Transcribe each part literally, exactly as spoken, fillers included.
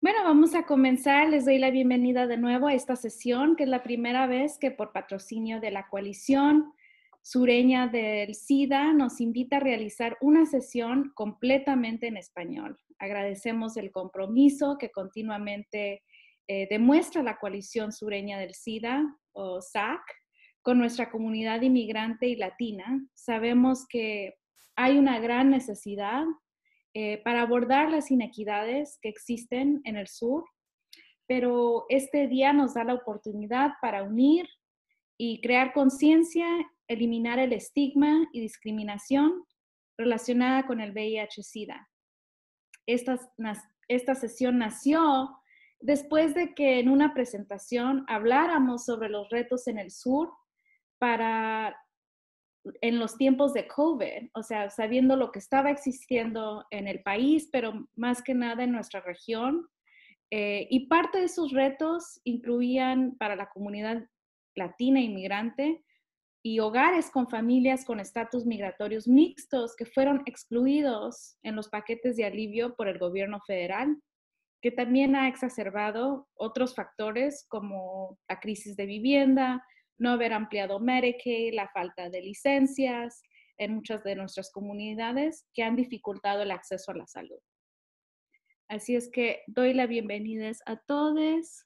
Bueno, vamos a comenzar. Les doy la bienvenida de nuevo a esta sesión, que es la primera vez que por patrocinio de la Coalición Sureña del SIDA nos invita a realizar una sesión completamente en español. Agradecemos el compromiso que continuamente eh, demuestra la Coalición Sureña del SIDA, o S A C, con nuestra comunidad inmigrante y latina. Sabemos que hay una gran necesidad eh, para abordar las inequidades que existen en el sur, pero este día nos da la oportunidad para unir y crear conciencia, eliminar el estigma y discriminación relacionada con el V I H-Sida. Esta, esta sesión nació después de que en una presentación habláramos sobre los retos en el sur para en los tiempos de COVID, o sea, sabiendo lo que estaba existiendo en el país, pero más que nada en nuestra región. Eh, y parte de sus retos incluían para la comunidad latina inmigrante y hogares con familias con estatus migratorios mixtos que fueron excluidos en los paquetes de alivio por el gobierno federal, que también ha exacerbado otros factores como la crisis de vivienda, no haber ampliado Medicaid, la falta de licencias en muchas de nuestras comunidades que han dificultado el acceso a la salud. Así es que doy la bienvenida a todos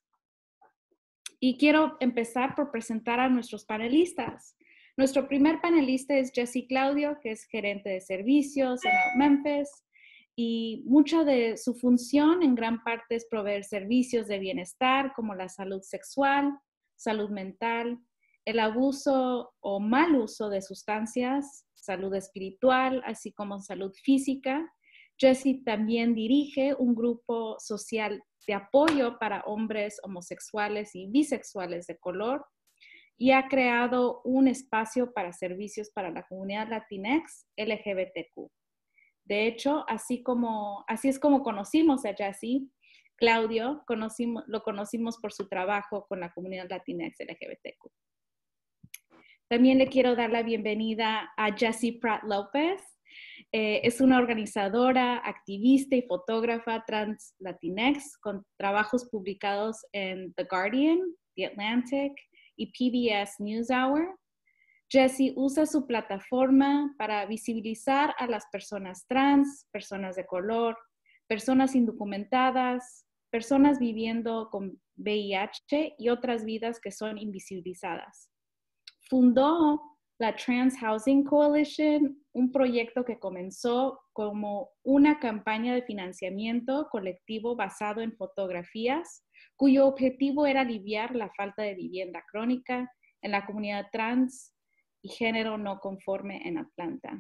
y quiero empezar por presentar a nuestros panelistas. Nuestro primer panelista es Jessie Claudio, que es gerente de servicios en Memphis, y mucha de su función en gran parte es proveer servicios de bienestar como la salud sexual, salud mental, el abuso o mal uso de sustancias, salud espiritual, así como salud física. Jessie también dirige un grupo social de apoyo para hombres homosexuales y bisexuales de color y ha creado un espacio para servicios para la comunidad Latinx L G B T Q. De hecho, así, como, así es como conocimos a Jessie Claudio, conocimos, lo conocimos por su trabajo con la comunidad Latinx L G B T Q. También le quiero dar la bienvenida a Jessie Pratt López. Eh, es una organizadora, activista y fotógrafa trans Latinx con trabajos publicados en The Guardian, The Atlantic y P B S NewsHour. Jessie usa su plataforma para visibilizar a las personas trans, personas de color, personas indocumentadas, personas viviendo con V I H y otras vidas que son invisibilizadas. Fundó la Trans Housing Coalition, un proyecto que comenzó como una campaña de financiamiento colectivo basado en fotografías, cuyo objetivo era aliviar la falta de vivienda crónica en la comunidad trans y género no conforme en Atlanta.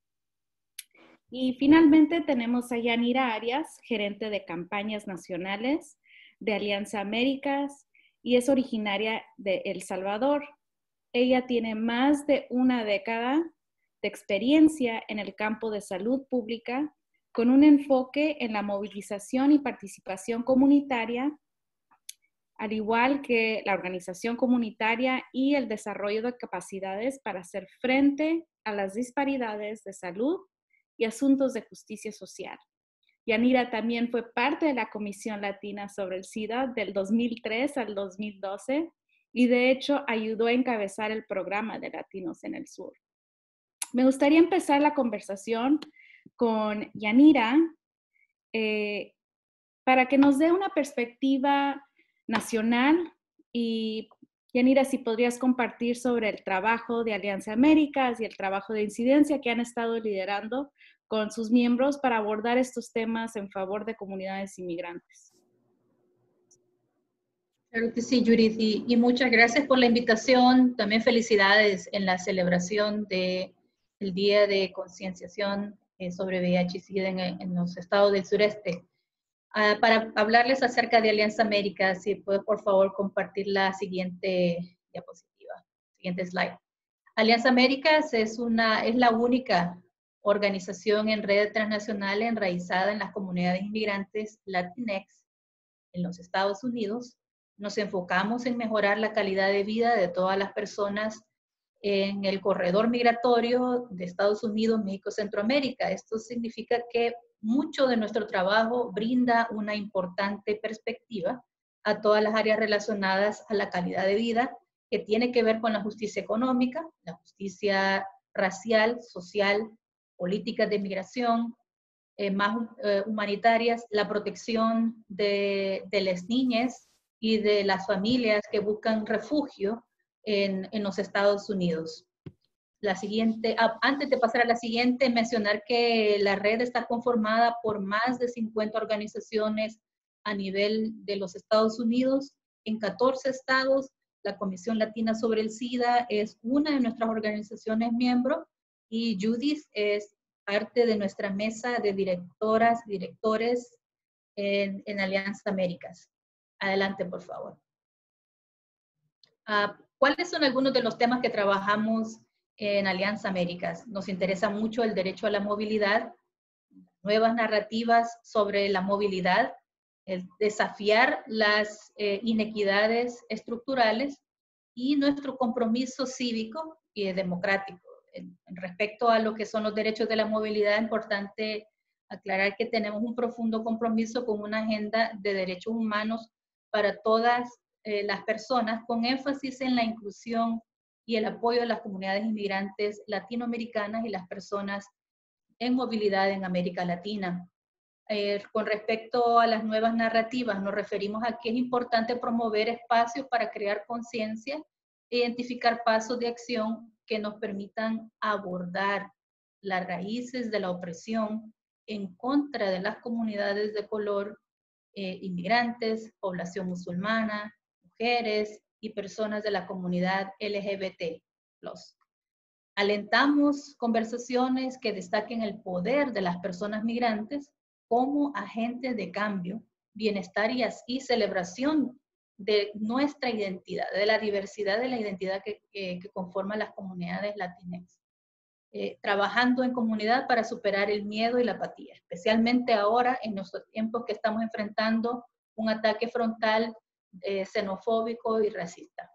Y finalmente tenemos a Yanira Arias, gerente de campañas nacionales de Alianza Américas y es originaria de El Salvador. Ella tiene más de una década de experiencia en el campo de salud pública con un enfoque en la movilización y participación comunitaria, al igual que la organización comunitaria y el desarrollo de capacidades para hacer frente a las disparidades de salud y asuntos de justicia social. Yanira también fue parte de la Comisión Latina sobre el SIDA del dos mil tres al dos mil doce y de hecho ayudó a encabezar el programa de Latinos en el Sur. Me gustaría empezar la conversación con Yanira eh, para que nos dé una perspectiva nacional y Yanira, si podrías compartir sobre el trabajo de Alianza Américas y el trabajo de incidencia que han estado liderando con sus miembros para abordar estos temas en favor de comunidades inmigrantes. Claro que sí, Judith, y, y muchas gracias por la invitación. También felicidades en la celebración del Día de Concienciación eh, sobre V I H y SIDA en, en los estados del sureste. Uh, para hablarles acerca de Alianza Américas, si puedo por favor compartir la siguiente diapositiva, siguiente slide. Alianza Américas es, una, es la única organización en red transnacional enraizada en las comunidades inmigrantes Latinx en los Estados Unidos. Nos enfocamos en mejorar la calidad de vida de todas las personas en el corredor migratorio de Estados Unidos, México, Centroamérica. Esto significa que mucho de nuestro trabajo brinda una importante perspectiva a todas las áreas relacionadas a la calidad de vida, que tiene que ver con la justicia económica, la justicia racial, social, políticas de migración, eh, más eh, humanitarias, la protección de, de las niñas y de las familias que buscan refugio en, en los Estados Unidos. La siguiente, ah, antes de pasar a la siguiente, mencionar que la red está conformada por más de cincuenta organizaciones a nivel de los Estados Unidos, en catorce estados. La Comisión Latina sobre el SIDA es una de nuestras organizaciones miembros y Judith es parte de nuestra mesa de directoras, directores en, en Alianza Américas. Adelante, por favor. Uh, ¿Cuáles son algunos de los temas que trabajamos en Alianza Américas? Nos interesa mucho el derecho a la movilidad, nuevas narrativas sobre la movilidad, el desafiar las eh, inequidades estructurales y nuestro compromiso cívico y democrático. En, en respecto a lo que son los derechos de la movilidad, es importante aclarar que tenemos un profundo compromiso con una agenda de derechos humanos para todas eh, las personas, con énfasis en la inclusión y el apoyo de las comunidades inmigrantes latinoamericanas y las personas en movilidad en América Latina. Eh, con respecto a las nuevas narrativas, nos referimos a que es importante promover espacios para crear conciencia e identificar pasos de acción que nos permitan abordar las raíces de la opresión en contra de las comunidades de color, eh, inmigrantes, población musulmana, mujeres y personas de la comunidad L G B T plus. Alentamos conversaciones que destaquen el poder de las personas migrantes como agentes de cambio, bienestar y, y celebración de nuestra identidad, de la diversidad de la identidad que, que, que conforma las comunidades latinas. Eh, trabajando en comunidad para superar el miedo y la apatía, especialmente ahora en nuestros tiempos que estamos enfrentando un ataque frontal eh, xenofóbico y racista.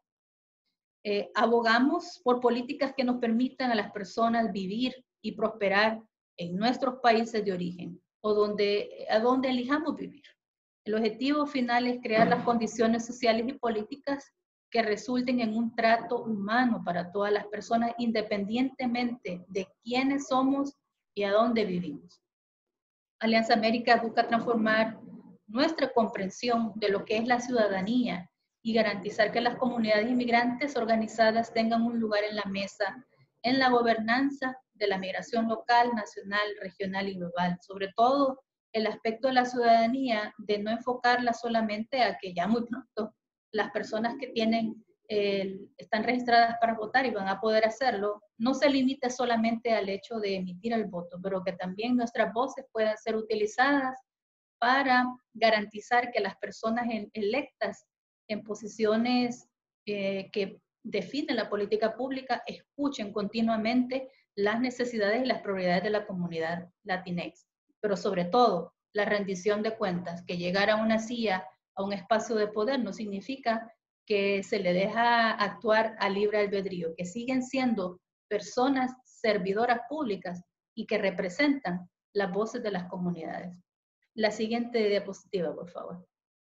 Eh, abogamos por políticas que nos permitan a las personas vivir y prosperar en nuestros países de origen o donde, a donde elijamos vivir. El objetivo final es crear las condiciones sociales y políticas que resulten en un trato humano para todas las personas, independientemente de quiénes somos y a dónde vivimos. Alianza América busca transformar nuestra comprensión de lo que es la ciudadanía y garantizar que las comunidades inmigrantes organizadas tengan un lugar en la mesa, en la gobernanza de la migración local, nacional, regional y global. Sobre todo, el aspecto de la ciudadanía, de no enfocarla solamente a que ya muy pronto las personas que tienen, eh, están registradas para votar y van a poder hacerlo, no se limite solamente al hecho de emitir el voto, pero que también nuestras voces puedan ser utilizadas para garantizar que las personas electas en posiciones eh, que definen la política pública escuchen continuamente las necesidades y las prioridades de la comunidad latinex. Pero sobre todo, la rendición de cuentas, que llegar a una silla, a un espacio de poder, no significa que se le deja actuar a libre albedrío, que siguen siendo personas servidoras públicas y que representan las voces de las comunidades. La siguiente diapositiva, por favor.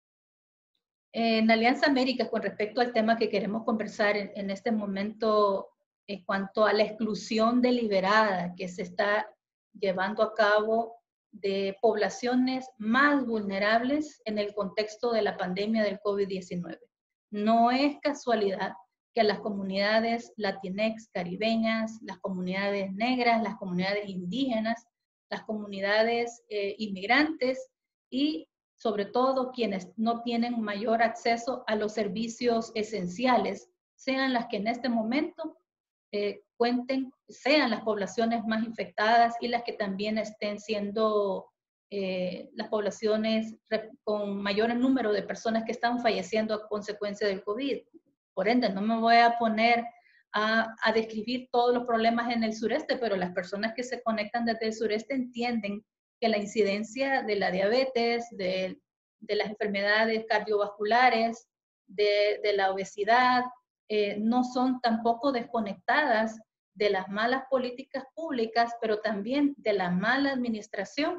En Alianza Américas, con respecto al tema que queremos conversar en, en este momento, en cuanto a la exclusión deliberada que se está llevando a cabo de poblaciones más vulnerables en el contexto de la pandemia del COVID diecinueve. No es casualidad que las comunidades latinex, caribeñas, las comunidades negras, las comunidades indígenas, las comunidades eh, inmigrantes y sobre todo quienes no tienen mayor acceso a los servicios esenciales, sean las que en este momento eh, cuenten, sean las poblaciones más infectadas y las que también estén siendo eh, las poblaciones con mayor número de personas que están falleciendo a consecuencia del COVID. Por ende, no me voy a poner a, a describir todos los problemas en el sureste, pero las personas que se conectan desde el sureste entienden que la incidencia de la diabetes, de, de las enfermedades cardiovasculares, de, de la obesidad, eh, no son tampoco desconectadas de las malas políticas públicas, pero también de la mala administración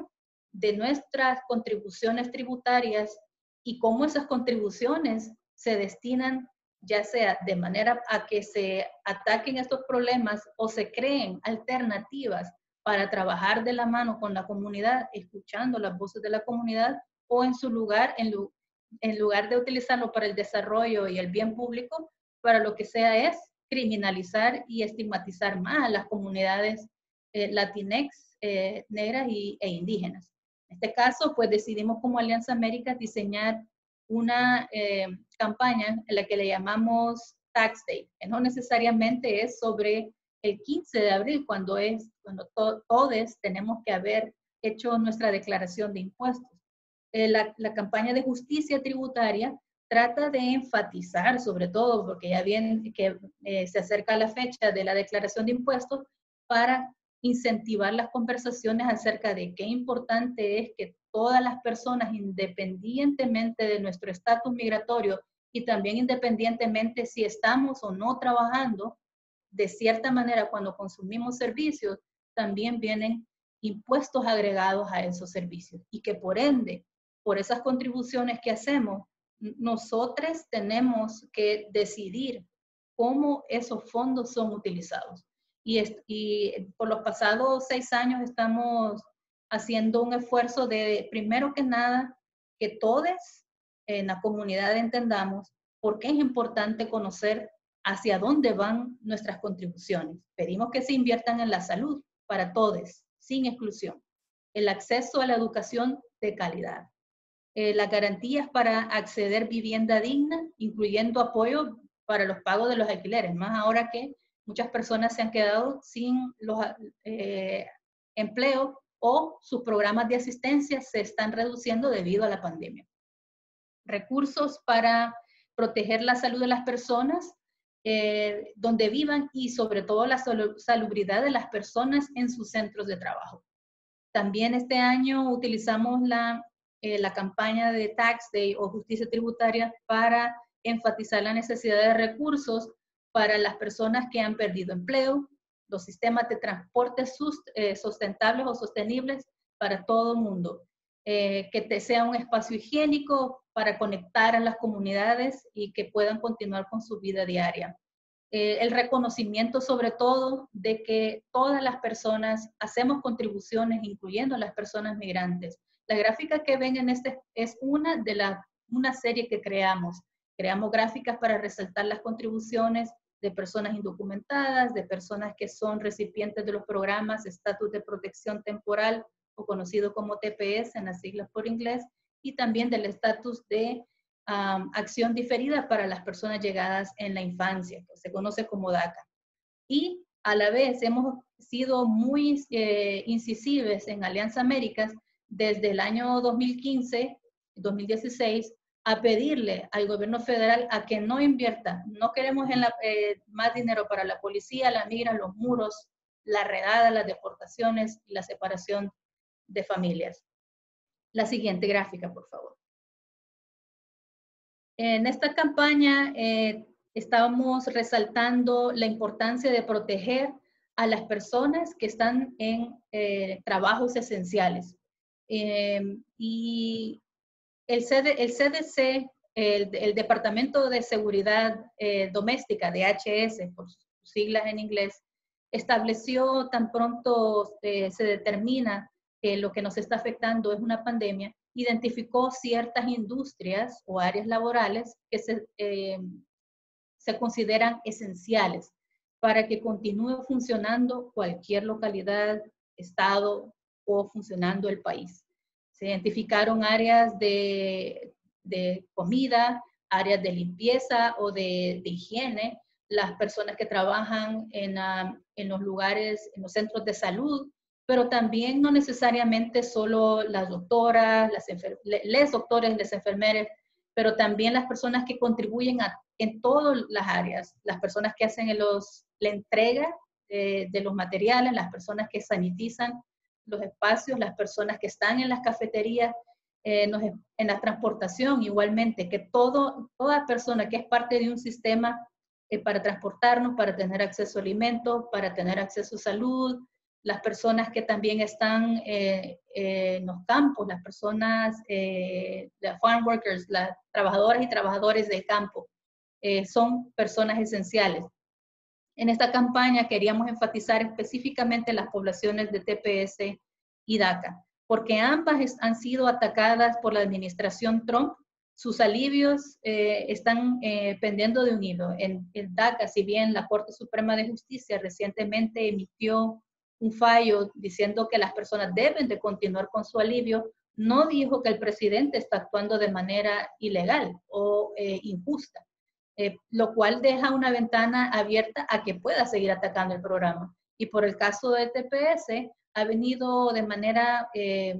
de nuestras contribuciones tributarias y cómo esas contribuciones se destinan, ya sea de manera a que se ataquen estos problemas o se creen alternativas para trabajar de la mano con la comunidad, escuchando las voces de la comunidad, o en su lugar, en, lu en lugar de utilizarlo para el desarrollo y el bien público, para lo que sea es criminalizar y estigmatizar más a las comunidades eh, latinex, eh, negras y, e indígenas. En este caso, pues decidimos como Alianza Américas diseñar una eh, campaña en la que le llamamos Tax Day, que no necesariamente es sobre el quince de abril, cuando es, cuando to todos tenemos que haber hecho nuestra declaración de impuestos. Eh, la, la campaña de justicia tributaria trata de enfatizar, sobre todo porque ya bien que eh, se acerca la fecha de la declaración de impuestos, para incentivar las conversaciones acerca de qué importante es que todas las personas, independientemente de nuestro estatus migratorio y también independientemente si estamos o no trabajando, de cierta manera cuando consumimos servicios, también vienen impuestos agregados a esos servicios y que por ende, por esas contribuciones que hacemos, nosotros tenemos que decidir cómo esos fondos son utilizados. Y, es, y por los pasados seis años estamos haciendo un esfuerzo de, primero que nada, que todos en la comunidad entendamos por qué es importante conocer hacia dónde van nuestras contribuciones. Pedimos que se inviertan en la salud para todos, sin exclusión. El acceso a la educación de calidad. Eh, las garantías para acceder a vivienda digna, incluyendo apoyo para los pagos de los alquileres, más ahora que muchas personas se han quedado sin los eh, empleos o sus programas de asistencia se están reduciendo debido a la pandemia. Recursos para proteger la salud de las personas eh, donde vivan y sobre todo la salubridad de las personas en sus centros de trabajo. También este año utilizamos la, eh, la campaña de Tax Day o Justicia Tributaria para enfatizar la necesidad de recursos para las personas que han perdido empleo, los sistemas de transporte sust, eh, sustentables o sostenibles para todo el mundo, eh, que te sea un espacio higiénico para conectar a las comunidades y que puedan continuar con su vida diaria. Eh, el reconocimiento sobre todo de que todas las personas hacemos contribuciones, incluyendo las personas migrantes. La gráfica que ven en este es una de la, una serie que creamos. Creamos gráficas para resaltar las contribuciones de personas indocumentadas, de personas que son recipientes de los programas Estatus de Protección Temporal, o conocido como T P S en las siglas por inglés, y también del estatus de Um, acción diferida para las personas llegadas en la infancia, que se conoce como DACA. Y a la vez hemos sido muy eh, incisivos en Alianza Américas desde el año dos mil quince, dos mil dieciséis, a pedirle al gobierno federal a que no invierta. No queremos en la, eh, más dinero para la policía, la migra, los muros, la redada, las deportaciones y la separación de familias. La siguiente gráfica, por favor. En esta campaña eh, estábamos resaltando la importancia de proteger a las personas que están en eh, trabajos esenciales. Eh, y el, C D, el C D C, el, el Departamento de Seguridad eh, Doméstica, de H S, por sus siglas en inglés, estableció tan pronto eh, se determina que lo que nos está afectando es una pandemia, identificó ciertas industrias o áreas laborales que se, eh, se consideran esenciales para que continúe funcionando cualquier localidad, estado o funcionando el país. Se identificaron áreas de, de comida, áreas de limpieza o de, de higiene, las personas que trabajan en, uh, en los lugares, en los centros de salud, pero también no necesariamente solo las doctoras, las les doctores, las enfermeras, pero también las personas que contribuyen a, en todas las áreas, las personas que hacen los, la entrega eh, de los materiales, las personas que sanitizan los espacios, las personas que están en las cafeterías, eh, nos, en la transportación igualmente, que todo, toda persona que es parte de un sistema eh, para transportarnos, para tener acceso a alimentos, para tener acceso a salud, las personas que también están eh, eh, en los campos, las personas, eh, las farm workers, las trabajadoras y trabajadores del campo, eh, son personas esenciales. En esta campaña queríamos enfatizar específicamente las poblaciones de T P S y DACA, porque ambas han sido atacadas por la administración Trump. Sus alivios eh, están eh, pendiendo de un hilo. En, en DACA, si bien la Corte Suprema de Justicia recientemente emitió un fallo diciendo que las personas deben de continuar con su alivio, no dijo que el presidente está actuando de manera ilegal o eh, injusta. Eh, lo cual deja una ventana abierta a que pueda seguir atacando el programa. Y por el caso de T P S, ha venido de manera eh,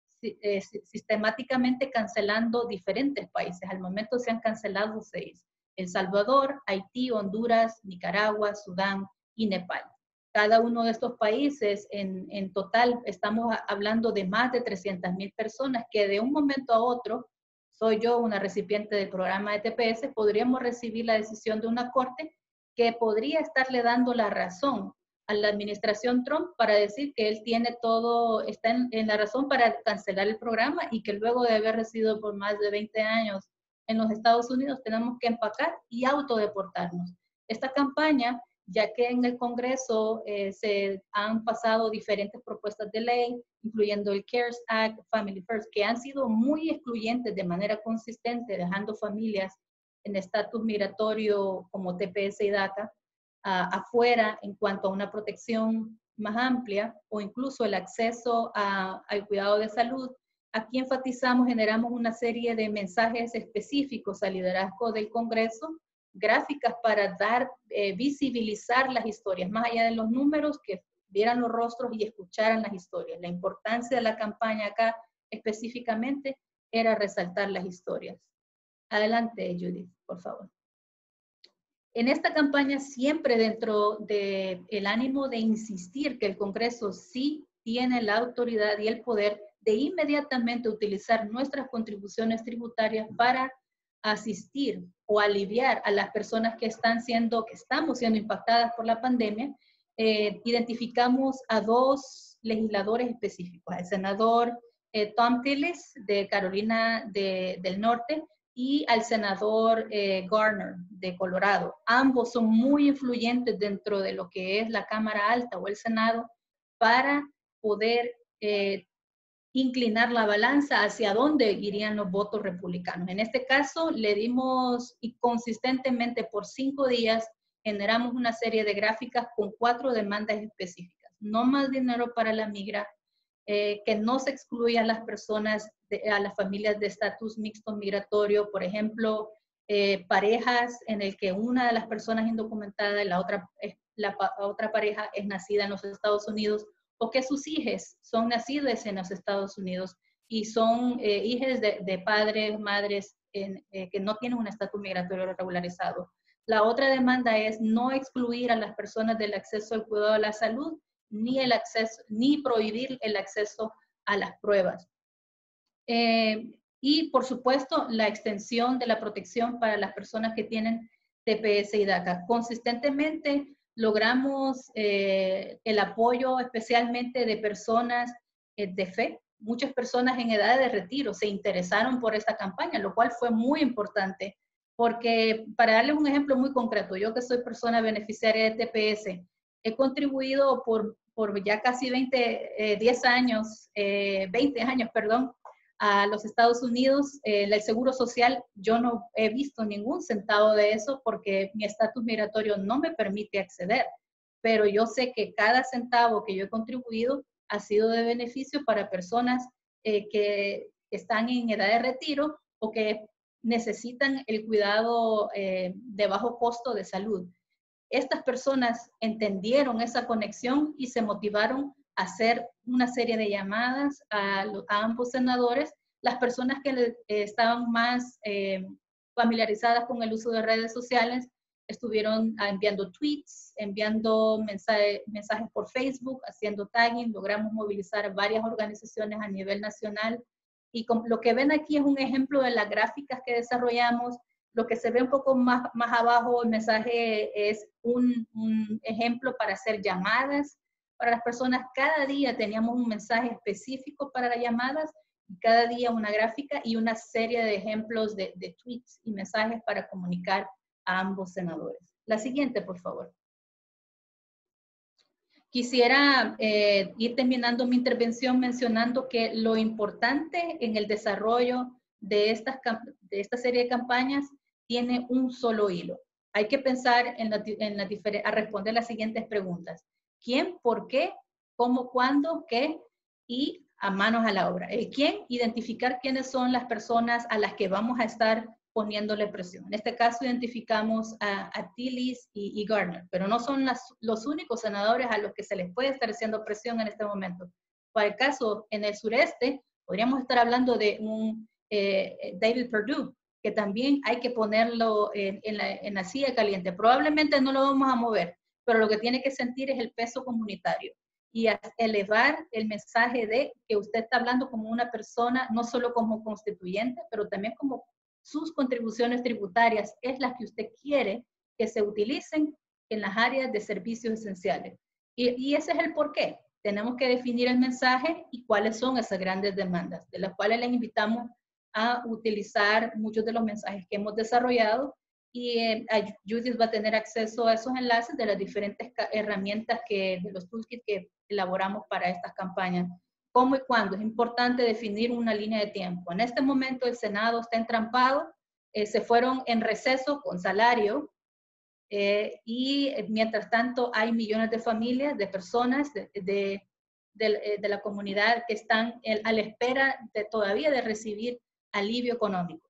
eh, sistemáticamente cancelando diferentes países. Al momento se han cancelado seis: El Salvador, Haití, Honduras, Nicaragua, Sudán y Nepal. Cada uno de estos países, en, en total, estamos hablando de más de trescientas mil personas que de un momento a otro, soy yo una recipiente del programa de T P S, podríamos recibir la decisión de una corte que podría estarle dando la razón a la administración Trump para decir que él tiene todo, está en, en la razón para cancelar el programa, y que luego de haber residido por más de veinte años en los Estados Unidos tenemos que empacar y autodeportarnos. Esta campaña, ya que en el Congreso eh, se han pasado diferentes propuestas de ley, incluyendo el CARES Act, Family First, que han sido muy excluyentes de manera consistente, dejando familias en estatus migratorio como T P S y DACA uh, afuera en cuanto a una protección más amplia, o incluso el acceso a, al cuidado de salud. Aquí enfatizamos, generamos una serie de mensajes específicos al liderazgo del Congreso, gráficas para dar, eh, visibilizar las historias, más allá de los números, que vieran los rostros y escucharan las historias. La importancia de la campaña acá específicamente era resaltar las historias. Adelante, Judith, por favor. En esta campaña, siempre dentro del ánimo de insistir que el Congreso sí tiene la autoridad y el poder de inmediatamente utilizar nuestras contribuciones tributarias para asistir o aliviar a las personas que están siendo, que estamos siendo impactadas por la pandemia, eh, identificamos a dos legisladores específicos: el senador eh, Thom Tillis de Carolina de, del Norte, y al senador eh, Garner de Colorado. Ambos son muy influyentes dentro de lo que es la Cámara Alta o el Senado para poder eh, inclinar la balanza hacia dónde irían los votos republicanos. En este caso, le dimos, y consistentemente por cinco días, generamos una serie de gráficas con cuatro demandas específicas. No más dinero para la migra, eh, que no se excluya a las personas, de, a las familias de estatus mixto migratorio, por ejemplo, eh, parejas en el que una de las personas indocumentadas y la otra, la, la otra pareja es nacida en los Estados Unidos, o que sus hijos son nacidos en los Estados Unidos y son eh, hijos de, de padres, madres en, eh, que no tienen un estatus migratorio regularizado. La otra demanda es no excluir a las personas del acceso al cuidado de la salud, ni, el acceso, ni prohibir el acceso a las pruebas. Eh, y, por supuesto, la extensión de la protección para las personas que tienen T P S y DACA. Consistentemente, logramos eh, el apoyo especialmente de personas eh, de fe. Muchas personas en edad de retiro se interesaron por esta campaña, lo cual fue muy importante, porque para darles un ejemplo muy concreto, yo que soy persona beneficiaria de T P S, he contribuido por, por ya casi veinte, eh, diez años, eh, veinte años, perdón, a los Estados Unidos. Eh, el seguro social, yo no he visto ningún centavo de eso porque mi estatus migratorio no me permite acceder, pero yo sé que cada centavo que yo he contribuido ha sido de beneficio para personas eh, que están en edad de retiro o que necesitan el cuidado eh, de bajo costo de salud. Estas personas entendieron esa conexión y se motivaron a hacer una serie de llamadas a, a ambos senadores. Las personas que eh, estaban más eh, familiarizadas con el uso de redes sociales estuvieron enviando tweets, enviando mensaje, mensajes por Facebook, haciendo tagging. Logramos movilizar varias organizaciones a nivel nacional. Y con, lo que ven aquí es un ejemplo de las gráficas que desarrollamos. Lo que se ve un poco más, más abajo, el mensaje es un, un ejemplo para hacer llamadas para las personas. Cada día teníamos un mensaje específico para las llamadas, y cada día una gráfica y una serie de ejemplos de, de tweets y mensajes para comunicar a ambos senadores. La siguiente, por favor. Quisiera eh, ir terminando mi intervención mencionando que lo importante en el desarrollo de, estas, de esta serie de campañas tiene un solo hilo. Hay que pensar en la, en la a responder las siguientes preguntas. ¿Quién, por qué, cómo, cuándo, qué y a manos a la obra? El quién, identificar quiénes son las personas a las que vamos a estar poniéndole presión. En este caso identificamos a, a Tillis y, y Gardner, pero no son las, los únicos senadores a los que se les puede estar haciendo presión en este momento. Para el caso en el sureste, podríamos estar hablando de un eh, David Perdue, que también hay que ponerlo en, en, la, en la silla caliente. Probablemente no lo vamos a mover, pero lo que tiene que sentir es el peso comunitario y a elevar el mensaje de que usted está hablando como una persona, no solo como constituyente, pero también como sus contribuciones tributarias es las que usted quiere que se utilicen en las áreas de servicios esenciales. Y, y ese es el porqué. Tenemos que definir el mensaje y cuáles son esas grandes demandas, de las cuales les invitamos a utilizar muchos de los mensajes que hemos desarrollado, y eh, Judith va a tener acceso a esos enlaces de las diferentes herramientas que, de los toolkits que elaboramos para estas campañas. ¿Cómo y cuándo? Es importante definir una línea de tiempo. En este momento el Senado está entrampado, eh, se fueron en receso con salario, eh, y mientras tanto hay millones de familias, de personas de, de, de, de la comunidad que están en, a la espera de, todavía de recibir alivio económico.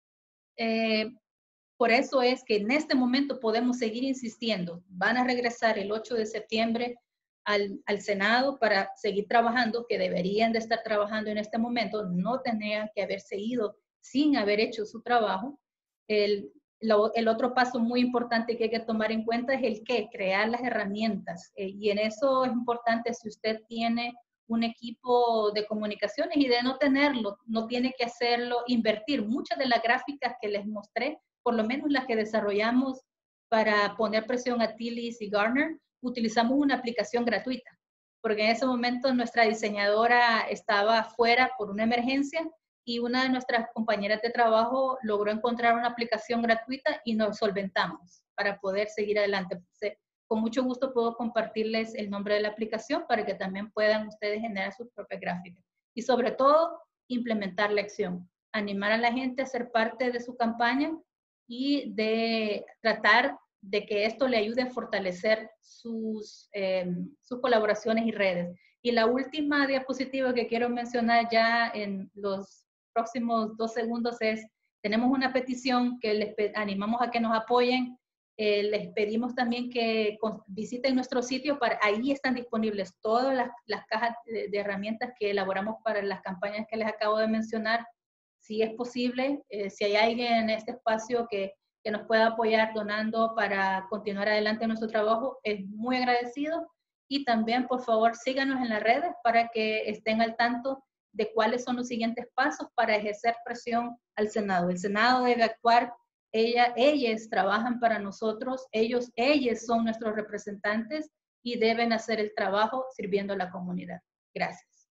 Eh, por eso es que en este momento podemos seguir insistiendo. Van a regresar el ocho de septiembre Al, al Senado para seguir trabajando, que deberían de estar trabajando en este momento, no tenían que haberse ido sin haber hecho su trabajo. El, lo, el otro paso muy importante que hay que tomar en cuenta es el qué, crear las herramientas. Eh, y en eso es importante, si usted tiene un equipo de comunicaciones, y de no tenerlo, no tiene que hacerlo, invertir. Muchas de las gráficas que les mostré, por lo menos las que desarrollamos para poner presión a Tillis y Gardner, utilizamos una aplicación gratuita, porque en ese momento nuestra diseñadora estaba fuera por una emergencia y una de nuestras compañeras de trabajo logró encontrar una aplicación gratuita y nos solventamos para poder seguir adelante. Con mucho gusto puedo compartirles el nombre de la aplicación para que también puedan ustedes generar sus propias gráficas. Y sobre todo, implementar la acción, animar a la gente a ser parte de su campaña y de tratar de que esto le ayude a fortalecer sus, eh, sus colaboraciones y redes. Y la última diapositiva que quiero mencionar ya en los próximos dos segundos es, tenemos una petición que les animamos a que nos apoyen. Eh, les pedimos también que visiten nuestro sitio, para, ahí están disponibles todas las, las cajas de, de herramientas que elaboramos para las campañas que les acabo de mencionar. Si es posible, eh, si hay alguien en este espacio que que nos pueda apoyar donando para continuar adelante en nuestro trabajo, es muy agradecido. Y también, por favor, síganos en las redes para que estén al tanto de cuáles son los siguientes pasos para ejercer presión al Senado. El Senado debe actuar, ella, ellas trabajan para nosotros, ellos, ellas son nuestros representantes y deben hacer el trabajo sirviendo a la comunidad. Gracias.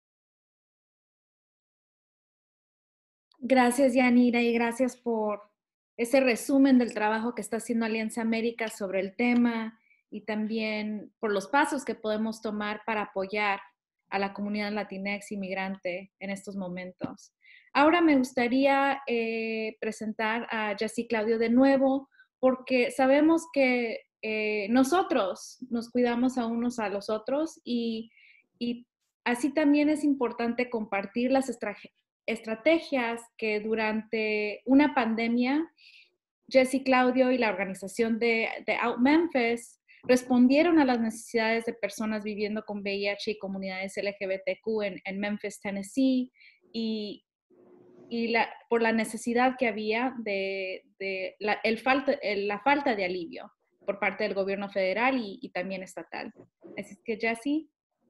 Gracias, Yanira, y gracias por ese resumen del trabajo que está haciendo Alianza América sobre el tema, y también por los pasos que podemos tomar para apoyar a la comunidad latinx inmigrante en estos momentos. Ahora me gustaría eh, presentar a Jessy Claudio de nuevo, porque sabemos que eh, nosotros nos cuidamos a unos a los otros, y, y así también es importante compartir las estrategias estrategias que durante una pandemia Jessy Claudio y la organización de, de Out Memphis respondieron a las necesidades de personas viviendo con V I H y comunidades L G B T Q en, en Memphis, Tennessee, y, y la, por la necesidad que había de, de la, el falta, el, la falta de alivio por parte del gobierno federal y, y también estatal. Así es que, Jessy.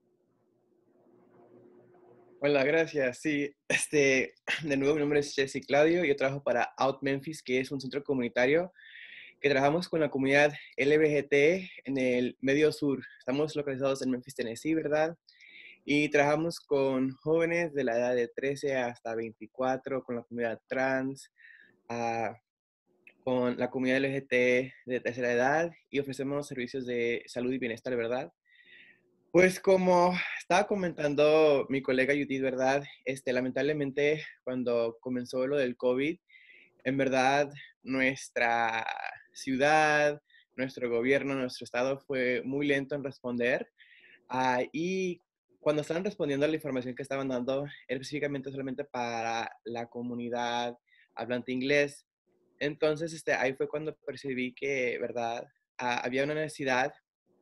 Hola, gracias. Sí, este, de nuevo mi nombre es Jessy Claudio, yo trabajo para Out Memphis, que es un centro comunitario que trabajamos con la comunidad L G B T en el medio sur. Estamos localizados en Memphis, Tennessee, ¿verdad? Y trabajamos con jóvenes de la edad de trece hasta veinticuatro, con la comunidad trans, uh, con la comunidad L G B T de tercera edad y ofrecemos servicios de salud y bienestar, ¿verdad? Pues como estaba comentando mi colega Judith, ¿verdad? Este, lamentablemente cuando comenzó lo del COVID, en verdad nuestra ciudad, nuestro gobierno, nuestro estado fue muy lento en responder. Uh, y cuando estaban respondiendo a la información que estaban dando, era específicamente solamente para la comunidad hablante inglés. Entonces, este, ahí fue cuando percibí que, ¿verdad? Uh, había una necesidad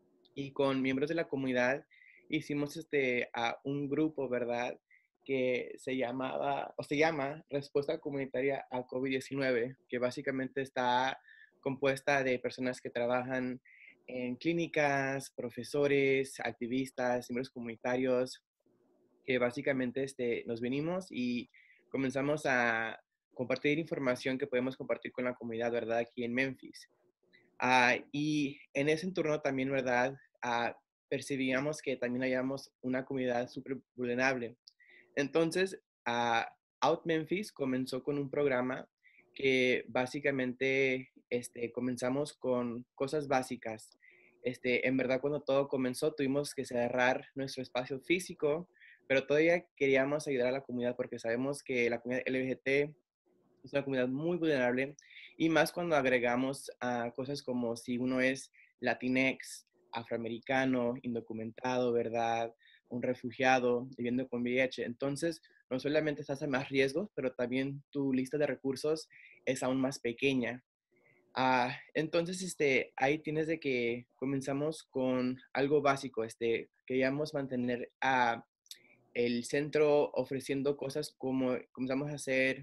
y con miembros de la comunidad hicimos este, a un grupo, ¿verdad? Que se llamaba, o se llama Respuesta Comunitaria a COVID diecinueve, que básicamente está compuesta de personas que trabajan en clínicas, profesores, activistas, miembros comunitarios, que básicamente este, nos venimos y comenzamos a compartir información que podemos compartir con la comunidad, ¿verdad? Aquí en Memphis. Uh, y en ese entorno también, ¿verdad? Uh, percibíamos que también habíamos una comunidad súper vulnerable. Entonces, uh, Out Memphis comenzó con un programa que básicamente este, comenzamos con cosas básicas. Este, en verdad, cuando todo comenzó, tuvimos que cerrar nuestro espacio físico, pero todavía queríamos ayudar a la comunidad porque sabemos que la comunidad L G B T es una comunidad muy vulnerable y más cuando agregamos a cosas como si uno es latinex, afroamericano, indocumentado, ¿verdad? Un refugiado viviendo con V I H. Entonces, no solamente estás a más riesgos, pero también tu lista de recursos es aún más pequeña. Uh, entonces, este, ahí tienes de que comenzamos con algo básico. Este, queríamos mantener a el centro ofreciendo cosas como comenzamos a hacer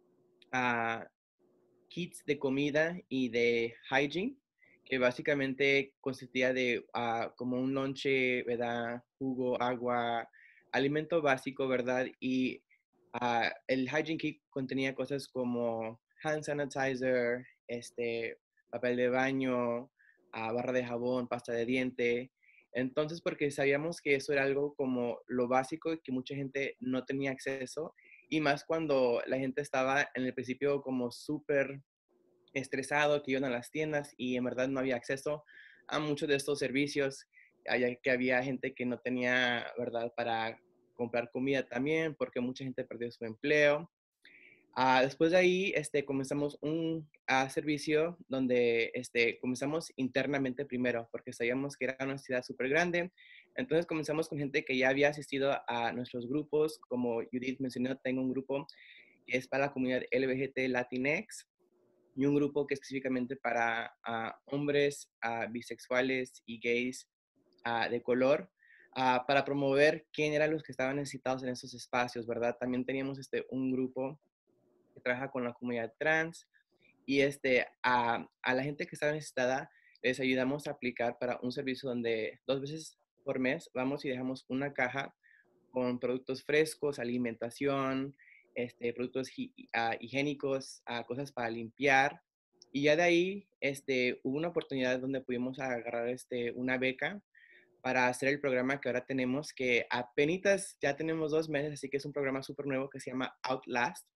uh, kits de comida y de hygiene, que básicamente consistía de uh, como un lonche, ¿verdad? Jugo, agua, alimento básico, ¿verdad? Y uh, el hygiene kit contenía cosas como hand sanitizer, este, papel de baño, uh, barra de jabón, pasta de diente. Entonces, porque sabíamos que eso era algo como lo básico y que mucha gente no tenía acceso, y más cuando la gente estaba en el principio como súper estresado, que iban a las tiendas y en verdad no había acceso a muchos de estos servicios, ya que había gente que no tenía, ¿verdad?, para comprar comida también, porque mucha gente perdió su empleo. Uh, después de ahí, este, comenzamos un uh, servicio donde este, comenzamos internamente primero, porque sabíamos que era una ciudad súper grande. Entonces comenzamos con gente que ya había asistido a nuestros grupos. Como Judith mencionó, tengo un grupo que es para la comunidad L G B T Latinx y un grupo que es específicamente para uh, hombres uh, bisexuales y gays uh, de color, uh, para promover quién eran los que estaban necesitados en esos espacios, ¿verdad? También teníamos este, un grupo que trabaja con la comunidad trans y este, a, a la gente que está necesitada les ayudamos a aplicar para un servicio donde dos veces por mes vamos y dejamos una caja con productos frescos, alimentación, este, productos hi, uh, higiénicos, uh, cosas para limpiar. Y ya de ahí este, hubo una oportunidad donde pudimos agarrar este, una beca para hacer el programa que ahora tenemos, que apenas ya tenemos dos meses, así que es un programa súper nuevo que se llama Outlast.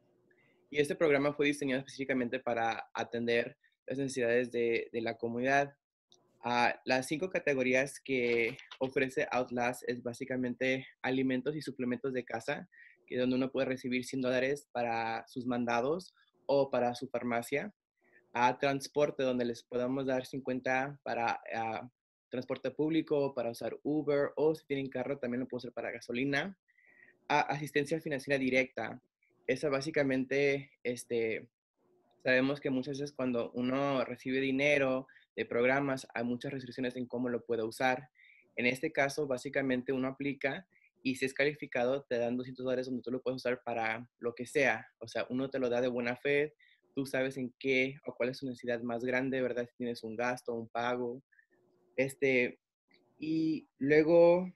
Y este programa fue diseñado específicamente para atender las necesidades de, de la comunidad. Uh, las cinco categorías que ofrece Outlast es básicamente alimentos y suplementos de casa, que es donde uno puede recibir cien dólares para sus mandados o para su farmacia. A transporte, donde les podamos dar cincuenta para uh, transporte público, para usar Uber, o si tienen carro también lo puedo usar para gasolina. A asistencia financiera directa. Esa básicamente, este, sabemos que muchas veces cuando uno recibe dinero de programas, hay muchas restricciones en cómo lo puede usar. En este caso, básicamente uno aplica y si es calificado, te dan doscientos dólares donde tú lo puedes usar para lo que sea. O sea, uno te lo da de buena fe, tú sabes en qué o cuál es tu necesidad más grande, ¿verdad? Si tienes un gasto, un pago. Este, y luego,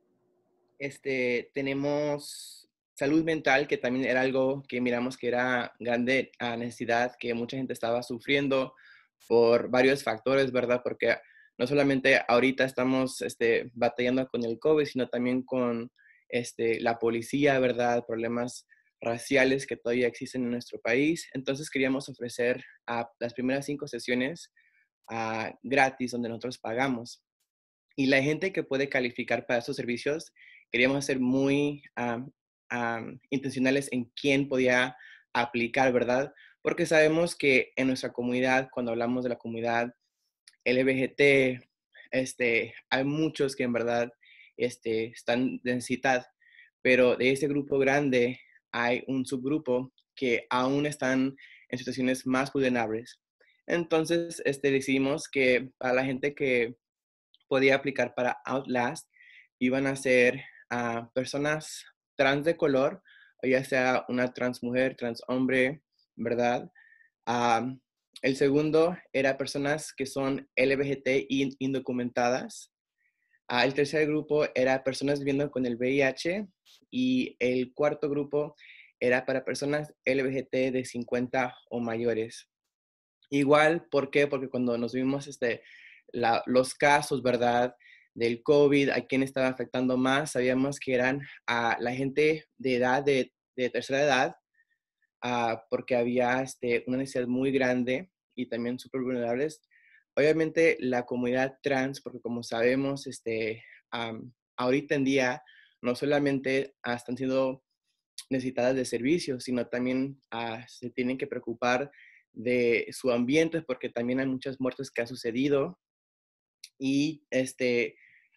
este, tenemos salud mental, que también era algo que miramos que era grande a necesidad, que mucha gente estaba sufriendo por varios factores, ¿verdad? Porque no solamente ahorita estamos este, batallando con el COVID, sino también con este, la policía, ¿verdad? Problemas raciales que todavía existen en nuestro país. Entonces queríamos ofrecer a las primeras cinco sesiones uh, gratis, donde nosotros pagamos. Y la gente que puede calificar para esos servicios, queríamos ser muy um, um, intencionales en quién podía aplicar, ¿verdad? Porque sabemos que en nuestra comunidad, cuando hablamos de la comunidad L G B T, este, hay muchos que en verdad este, están de necesidad, pero de ese grupo grande hay un subgrupo que aún están en situaciones más vulnerables. Entonces, este, decidimos que para la gente que podía aplicar para Outlast iban a ser uh, personas trans de color, o ya sea una trans mujer, trans hombre, ¿verdad? Um, el segundo era personas que son L G B T y indocumentadas. Uh, el tercer grupo era personas viviendo con el V I H y el cuarto grupo era para personas L G B T de cincuenta o mayores. Igual, ¿por qué? Porque cuando nos vimos este, la, los casos, ¿verdad? Del COVID, a quién estaba afectando más, sabíamos que eran a la gente de edad, de, de tercera edad, uh, porque había este, una necesidad muy grande y también súper vulnerables. Obviamente la comunidad trans, porque como sabemos, este, um, ahorita en día no solamente uh, están siendo necesitadas de servicios, sino también uh, se tienen que preocupar de su ambiente, porque también hay muchas muertes que han sucedido. Y este,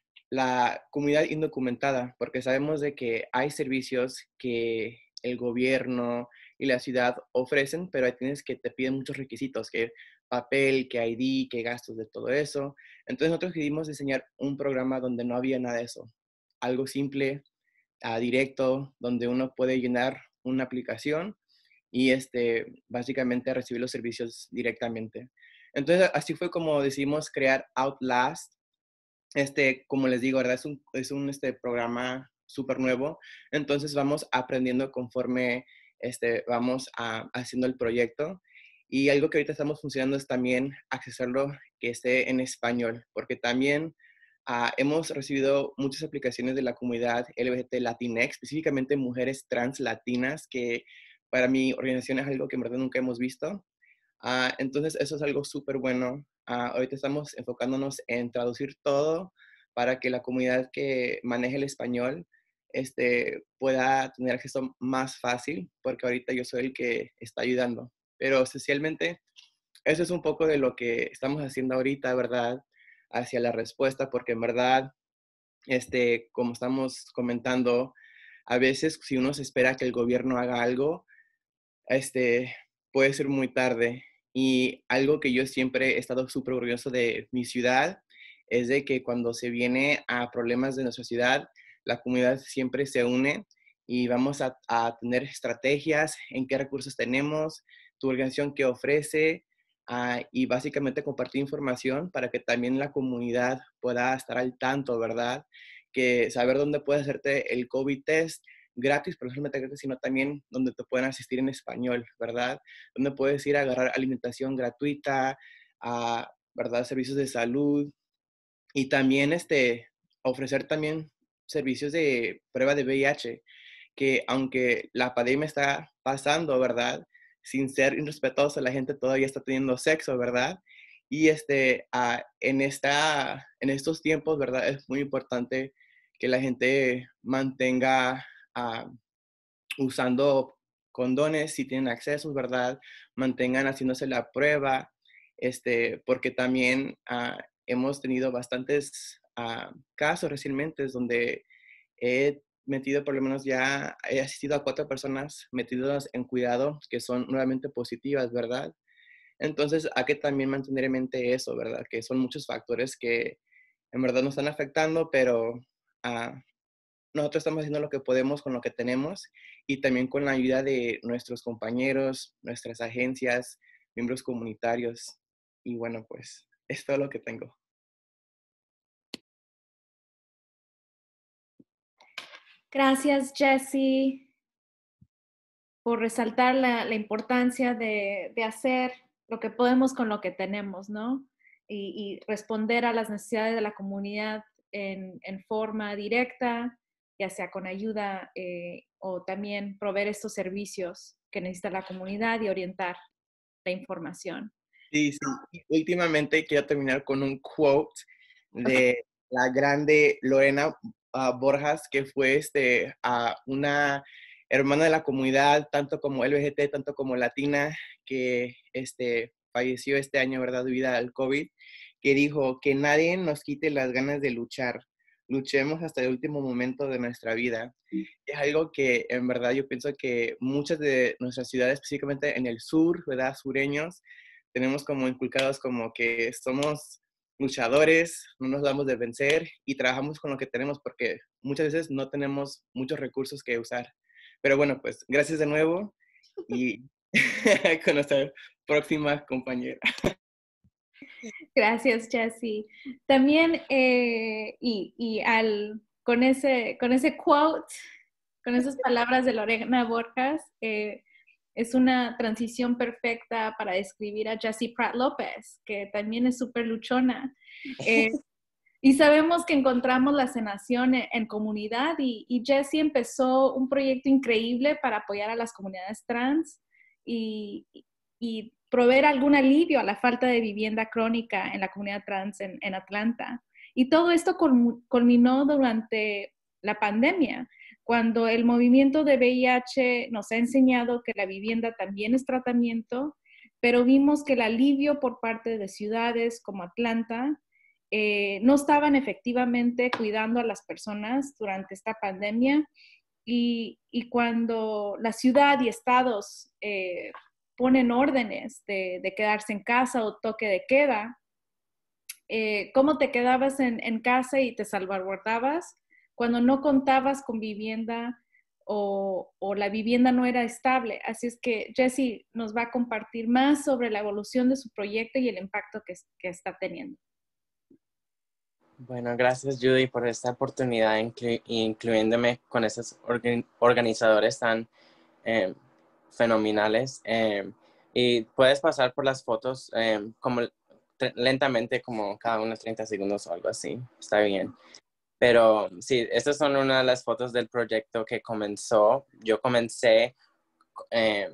la comunidad indocumentada, porque sabemos de que hay servicios que el gobierno y la ciudad ofrecen, pero ahí tienes que te piden muchos requisitos, que papel, que I D, que gastos de todo eso. Entonces nosotros decidimos diseñar un programa donde no había nada de eso. Algo simple, uh, directo, donde uno puede llenar una aplicación y este, básicamente recibir los servicios directamente. Entonces así fue como decidimos crear Outlast. Este, como les digo, ¿verdad? Es un, es un este, programa súper nuevo, entonces vamos aprendiendo conforme este, vamos a, haciendo el proyecto. Y algo que ahorita estamos funcionando es también accesarlo que esté en español, porque también uh, hemos recibido muchas aplicaciones de la comunidad L G B T Latinx, específicamente mujeres trans latinas, que para mi organización es algo que en verdad nunca hemos visto. Uh, entonces, eso es algo súper bueno. Uh, ahorita estamos enfocándonos en traducir todo para que la comunidad que maneje el español este, pueda tener acceso más fácil, porque ahorita yo soy el que está ayudando. Pero esencialmente, eso es un poco de lo que estamos haciendo ahorita, ¿verdad? Hacia la respuesta, porque en verdad, este, como estamos comentando, a veces si uno se espera que el gobierno haga algo, este, puede ser muy tarde. Y algo que yo siempre he estado súper orgulloso de mi ciudad es de que cuando se viene a problemas de nuestra ciudad, la comunidad siempre se une y vamos a, a tener estrategias en qué recursos tenemos, tu organización qué ofrece, uh, y básicamente compartir información para que también la comunidad pueda estar al tanto, ¿verdad? Que saber dónde puedes hacerte el COVID test gratis, pero no solamente gratis, sino también donde te pueden asistir en español, ¿verdad? Donde puedes ir a agarrar alimentación gratuita, a, ¿verdad? Servicios de salud y también este, ofrecer también servicios de prueba de V I H, que aunque la pandemia está pasando, ¿verdad? Sin ser irrespetuosa, la gente todavía está teniendo sexo, ¿verdad? Y este, uh, en, esta, en estos tiempos, ¿verdad? Es muy importante que la gente mantenga uh, usando condones si tienen acceso, ¿verdad? Mantengan haciéndose la prueba, este, porque también uh, hemos tenido bastantes uh, casos recientemente donde he metido por lo menos ya, he asistido a cuatro personas metidas en cuidado que son nuevamente positivas, ¿verdad? Entonces hay que también mantener en mente eso, ¿verdad? Que son muchos factores que en verdad nos están afectando, pero uh, nosotros estamos haciendo lo que podemos con lo que tenemos y también con la ayuda de nuestros compañeros, nuestras agencias, miembros comunitarios. Y bueno, pues es todo lo que tengo. Gracias, Jessie, por resaltar la, la importancia de, de hacer lo que podemos con lo que tenemos, ¿no? Y, y responder a las necesidades de la comunidad en, en forma directa, ya sea con ayuda eh, o también proveer estos servicios que necesita la comunidad y orientar la información. Sí, sí. Y últimamente quiero terminar con un quote de la grande Lorena uh, Borjas, que fue este, uh, una hermana de la comunidad, tanto como L G B T, tanto como latina, que este, falleció este año, ¿verdad?, debido al COVID, que dijo que nadie nos quite las ganas de luchar. Luchemos hasta el último momento de nuestra vida. Es algo que en verdad yo pienso que muchas de nuestras ciudades, específicamente en el sur, ¿verdad?, sureños, tenemos como inculcados como que somos luchadores, no nos damos de vencer y trabajamos con lo que tenemos porque muchas veces no tenemos muchos recursos que usar. Pero bueno, pues gracias de nuevo y con nuestra próxima compañera. Gracias, Jessie. También, eh, y, y al, con, ese, con ese quote, con esas palabras de Lorena Borjas, eh, es una transición perfecta para describir a Jessie Pratt López, que también es súper luchona. Eh, y sabemos que encontramos la sanación en, en comunidad y, y Jessie empezó un proyecto increíble para apoyar a las comunidades trans y, y proveer algún alivio a la falta de vivienda crónica en la comunidad trans en, en Atlanta. Y todo esto culminó durante la pandemia, cuando el movimiento de V I H nos ha enseñado que la vivienda también es tratamiento, pero vimos que el alivio por parte de ciudades como Atlanta eh, no estaban efectivamente cuidando a las personas durante esta pandemia y, y cuando la ciudad y estados eh, ponen órdenes de, de quedarse en casa o toque de queda, eh, ¿cómo te quedabas en, en casa y te salvaguardabas cuando no contabas con vivienda o, o la vivienda no era estable? Así es que Jessie nos va a compartir más sobre la evolución de su proyecto y el impacto que, que está teniendo. Bueno, gracias Judy por esta oportunidad, inclu incluyéndome con esos organ organizadores tan eh, fenomenales. Eh, y puedes pasar por las fotos eh, como lentamente, como cada unos treinta segundos o algo así. Está bien. Pero sí, estas son una de las fotos del proyecto que comenzó. Yo comencé eh,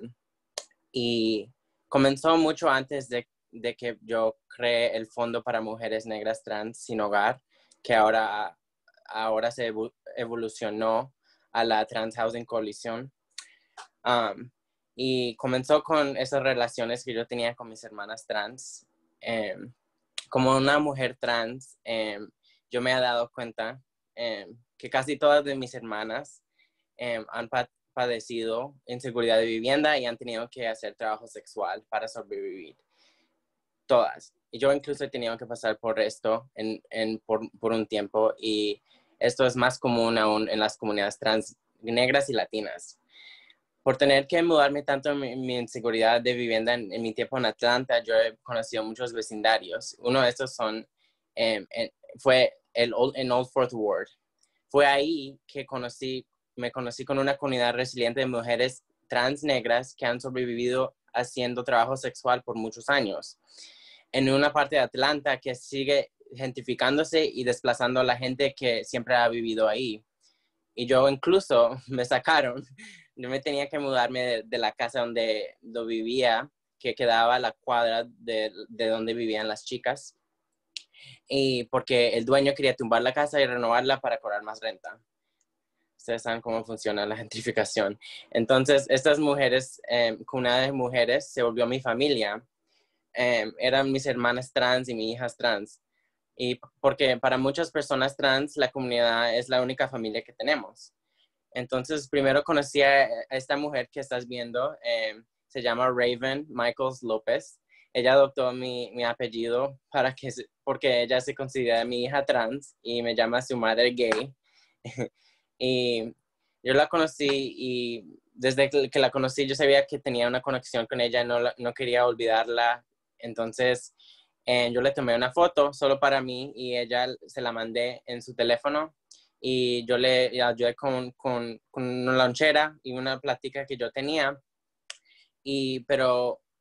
y comenzó mucho antes de, de que yo creé el Fondo para Mujeres Negras Trans Sin Hogar, que ahora, ahora se evolucionó a la Trans Housing Coalition. Um, y comenzó con esas relaciones que yo tenía con mis hermanas trans. Eh, como una mujer trans, eh, yo me he dado cuenta eh, que casi todas de mis hermanas eh, han pa padecido inseguridad de vivienda y han tenido que hacer trabajo sexual para sobrevivir. Todas. Y yo incluso he tenido que pasar por esto en, en, por, por un tiempo, y esto es más común aún en las comunidades trans negras y latinas. Por tener que mudarme tanto en mi, mi inseguridad de vivienda en, en mi tiempo en Atlanta, yo he conocido muchos vecindarios. Uno de estos son, eh, en, fue el, en Old Fourth Ward. Fue ahí que conocí, me conocí con una comunidad resiliente de mujeres trans negras que han sobrevivido haciendo trabajo sexual por muchos años. En una parte de Atlanta que sigue gentrificándose y desplazando a la gente que siempre ha vivido ahí. Y yo incluso me sacaron. Yo me tenía que mudarme de, de la casa donde lo vivía, que quedaba a la cuadra de, de donde vivían las chicas. Y porque el dueño quería tumbar la casa y renovarla para cobrar más renta. Ustedes saben cómo funciona la gentrificación. Entonces, estas mujeres, eh, comunidad de mujeres, se volvió mi familia. Eh, eran mis hermanas trans y mis hijas trans. Y porque para muchas personas trans, la comunidad es la única familia que tenemos. Entonces, primero conocí a esta mujer que estás viendo, eh, se llama Raven Michaels López. Ella adoptó mi, mi apellido para que, porque ella se considera mi hija trans y me llama su madre gay. Y yo la conocí y desde que la conocí yo sabía que tenía una conexión con ella, no, no quería olvidarla. Entonces, eh, yo le tomé una foto solo para mí y ella se la mandé en su teléfono. Y yo le ayudé con, con, con una lonchera y una plática que yo tenía. Y, pero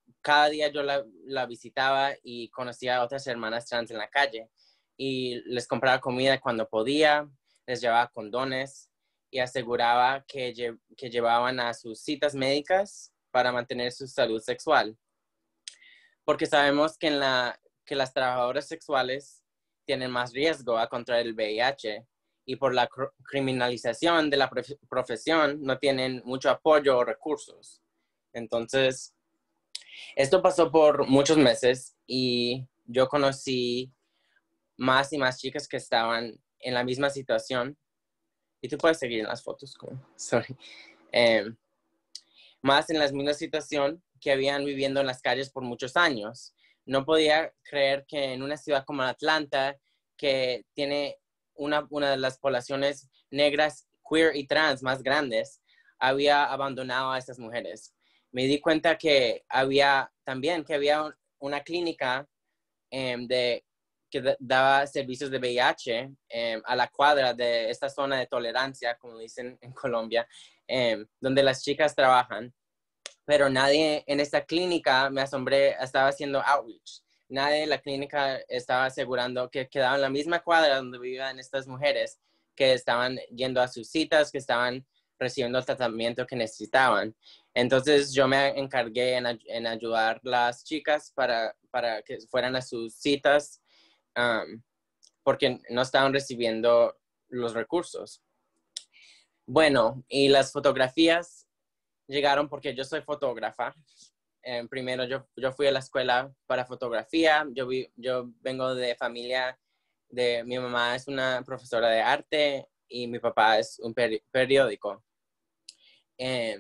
cada día yo la, la visitaba y conocía a otras hermanas trans en la calle y les compraba comida cuando podía, les llevaba condones y aseguraba que, lle que llevaban a sus citas médicas para mantener su salud sexual. Porque sabemos que, en la, que las trabajadoras sexuales tienen más riesgo a contraer el V I H y por la cr criminalización de la profesión no tienen mucho apoyo o recursos. Entonces, esto pasó por muchos meses y yo conocí más y más chicas que estaban en la misma situación. Y tú puedes seguir en las fotos. Sorry. Eh, más en la misma situación que habían viviendo en las calles por muchos años. No podía creer que en una ciudad como Atlanta, que tiene una, una de las poblaciones negras, queer y trans más grandes, había abandonado a estas mujeres. Me di cuenta que había también que había una clínica eh, de, que daba servicios de V I H eh, a la cuadra de esta zona de tolerancia, como dicen en Colombia, eh, donde las chicas trabajan. Pero nadie en esta clínica, me asombré, estaba haciendo outreach. Nadie en la clínica estaba asegurando que quedaba en la misma cuadra donde vivían estas mujeres, que estaban yendo a sus citas, que estaban recibiendo el tratamiento que necesitaban. Entonces yo me encargué en, en ayudar a las chicas para, para que fueran a sus citas um, porque no estaban recibiendo los recursos. Bueno, y las fotografías llegaron porque yo soy fotógrafa. Eh, primero yo, yo fui a la escuela para fotografía. Yo, vi, yo vengo de familia de, mi mamá es una profesora de arte y mi papá es un peri periódico. Eh,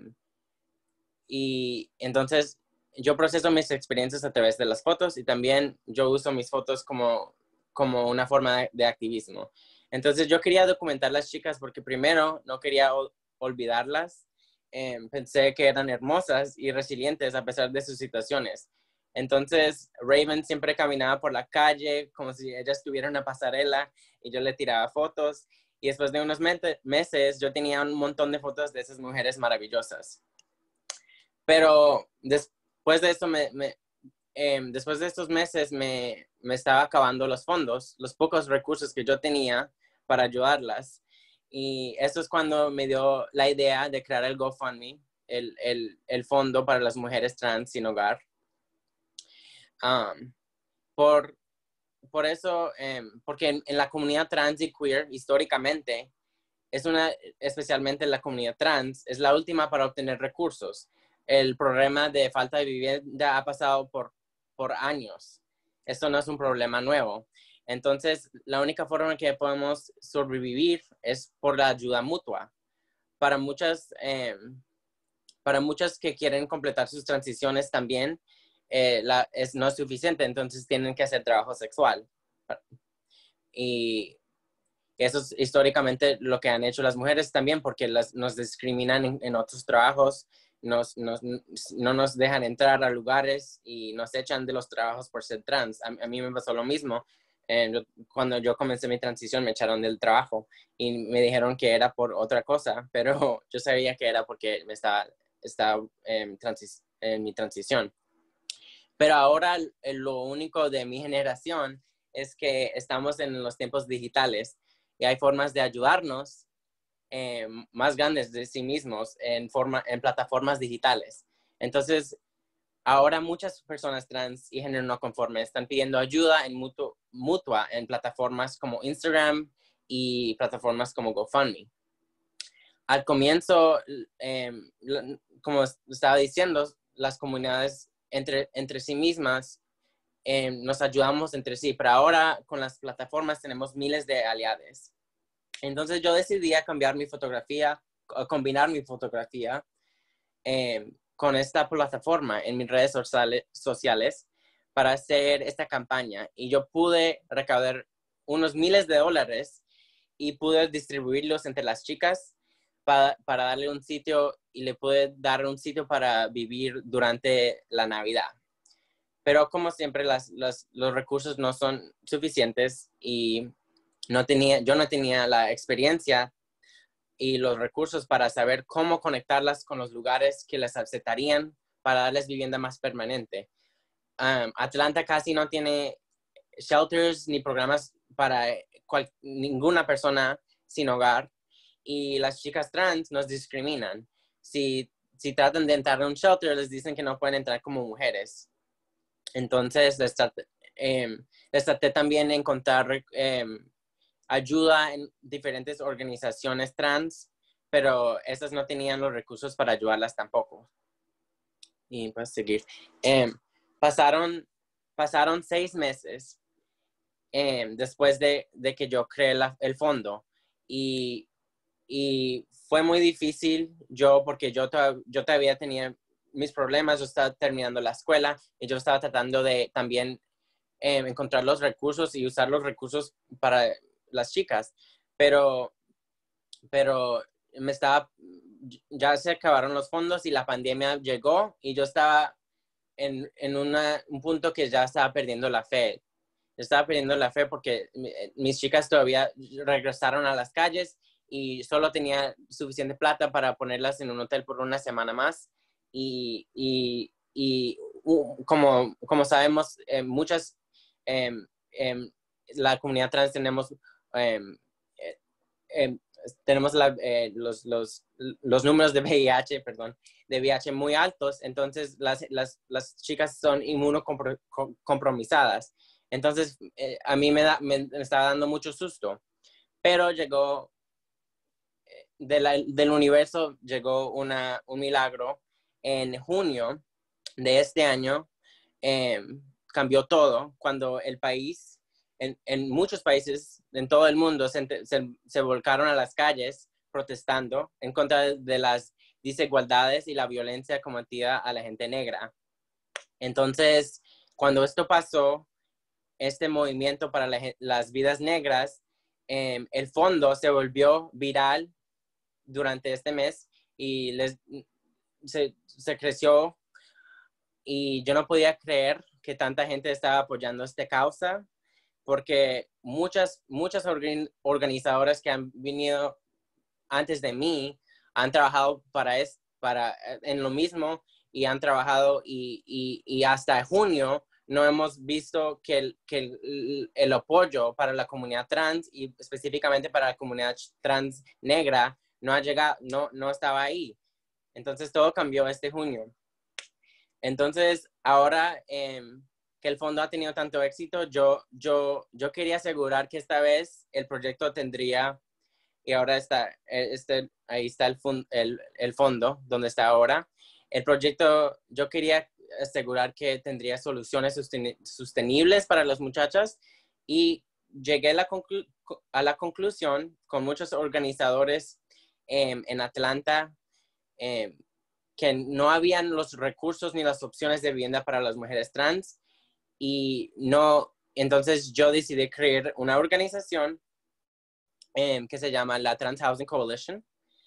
y entonces yo proceso mis experiencias a través de las fotos y también yo uso mis fotos como, como una forma de, de activismo. Entonces yo quería documentar a las chicas porque primero no quería olvidarlas. Eh, pensé que eran hermosas y resilientes a pesar de sus situaciones. Entonces, Raven siempre caminaba por la calle como si ella estuviera en una pasarela y yo le tiraba fotos. Y después de unos meses, yo tenía un montón de fotos de esas mujeres maravillosas. Pero después de esto, me, me, eh, después de estos meses, me, me estaba acabando los fondos, los pocos recursos que yo tenía para ayudarlas. Y eso es cuando me dio la idea de crear el GoFundMe, el, el, el fondo para las mujeres trans sin hogar. Um, por, por eso, um, porque en, en la comunidad trans y queer, históricamente, es una, especialmente la comunidad trans, es la última para obtener recursos. El problema de falta de vivienda ha pasado por, por años. Esto no es un problema nuevo. Entonces, la única forma en que podemos sobrevivir es por la ayuda mutua. Para muchas, eh, para muchas que quieren completar sus transiciones también, eh, la, es, no es suficiente, entonces tienen que hacer trabajo sexual. Y eso es históricamente lo que han hecho las mujeres también, porque las, nos discriminan en, en otros trabajos, nos, nos, no nos dejan entrar a lugares y nos echan de los trabajos por ser trans. A, a mí me pasó lo mismo. Eh, yo, cuando yo comencé mi transición me echaron del trabajo y me dijeron que era por otra cosa, pero yo sabía que era porque me estaba, estaba en, transi en mi transición. Pero ahora lo único de mi generación es que estamos en los tiempos digitales y hay formas de ayudarnos eh, más grandes de sí mismos en, forma, en plataformas digitales. Entonces, ahora muchas personas trans y género no conforme están pidiendo ayuda en mutuo, mutua en plataformas como Instagram y plataformas como GoFundMe. Al comienzo, eh, como estaba diciendo, las comunidades entre, entre sí mismas eh, nos ayudamos entre sí, pero ahora con las plataformas tenemos miles de aliados. Entonces yo decidí a cambiar mi fotografía, a combinar mi fotografía eh, con esta plataforma en mis redes sociales para hacer esta campaña. Y yo pude recaudar unos miles de dólares y pude distribuirlos entre las chicas para, para darle un sitio y le pude dar un sitio para vivir durante la Navidad. Pero como siempre, las, las, los recursos no son suficientes y no tenía, yo no tenía la experiencia y los recursos para saber cómo conectarlas con los lugares que las aceptarían para darles vivienda más permanente. Um, Atlanta casi no tiene shelters ni programas para cual, ninguna persona sin hogar, y las chicas trans nos discriminan. Si, si tratan de entrar a un shelter, les dicen que no pueden entrar como mujeres. Entonces, les traté, eh, les traté también de encontrar eh, ayuda en diferentes organizaciones trans, pero esas no tenían los recursos para ayudarlas tampoco. Y pues seguir. Eh, pasaron, pasaron seis meses eh, después de, de que yo creé la, el fondo, y, y fue muy difícil yo, porque yo, to, yo todavía tenía mis problemas, yo estaba terminando la escuela y yo estaba tratando de también eh, encontrar los recursos y usar los recursos para las chicas, pero, pero me estaba, ya se acabaron los fondos y la pandemia llegó y yo estaba en, en una, un punto que ya estaba perdiendo la fe. Yo estaba perdiendo la fe porque mis chicas todavía regresaron a las calles y solo tenía suficiente plata para ponerlas en un hotel por una semana más. Y, y, y uh, como, como sabemos, eh, muchas, eh, eh, la comunidad trans tenemos, eh, eh, eh, tenemos la, eh, los, los, los números de V I H, perdón, de V I H muy altos, entonces las, las, las chicas son inmunocompromisadas. Entonces, eh, a mí me, da, me, me estaba dando mucho susto, pero llegó, eh, de la, del universo llegó una, un milagro. En junio de este año, eh, cambió todo cuando el país, en, en muchos países, en todo el mundo, se, se, se volcaron a las calles protestando en contra de las desigualdades y la violencia cometida a la gente negra. Entonces, cuando esto pasó, este movimiento para la, las vidas negras, eh, el fondo se volvió viral durante este mes y les, se, se creció, y yo no podía creer que tanta gente estaba apoyando esta causa, porque muchas, muchas organ, organizadoras que han venido antes de mí han trabajado para, es, para en lo mismo y han trabajado y, y, y hasta junio no hemos visto que, el, que el, el apoyo para la comunidad trans y específicamente para la comunidad trans negra no ha llegado, no, no estaba ahí. Entonces todo cambió este junio. Entonces ahora eh, que el fondo ha tenido tanto éxito, yo, yo, yo quería asegurar que esta vez el proyecto tendría, y ahora está, este, ahí está el, fund, el, el fondo donde está ahora. El proyecto, yo quería asegurar que tendría soluciones sostenibles para las muchachas, y llegué a la, conclu a la conclusión con muchos organizadores eh, en Atlanta eh, que no habían los recursos ni las opciones de vivienda para las mujeres trans, y no, entonces yo decidí crear una organización eh, que se llama la Trans Housing Coalition,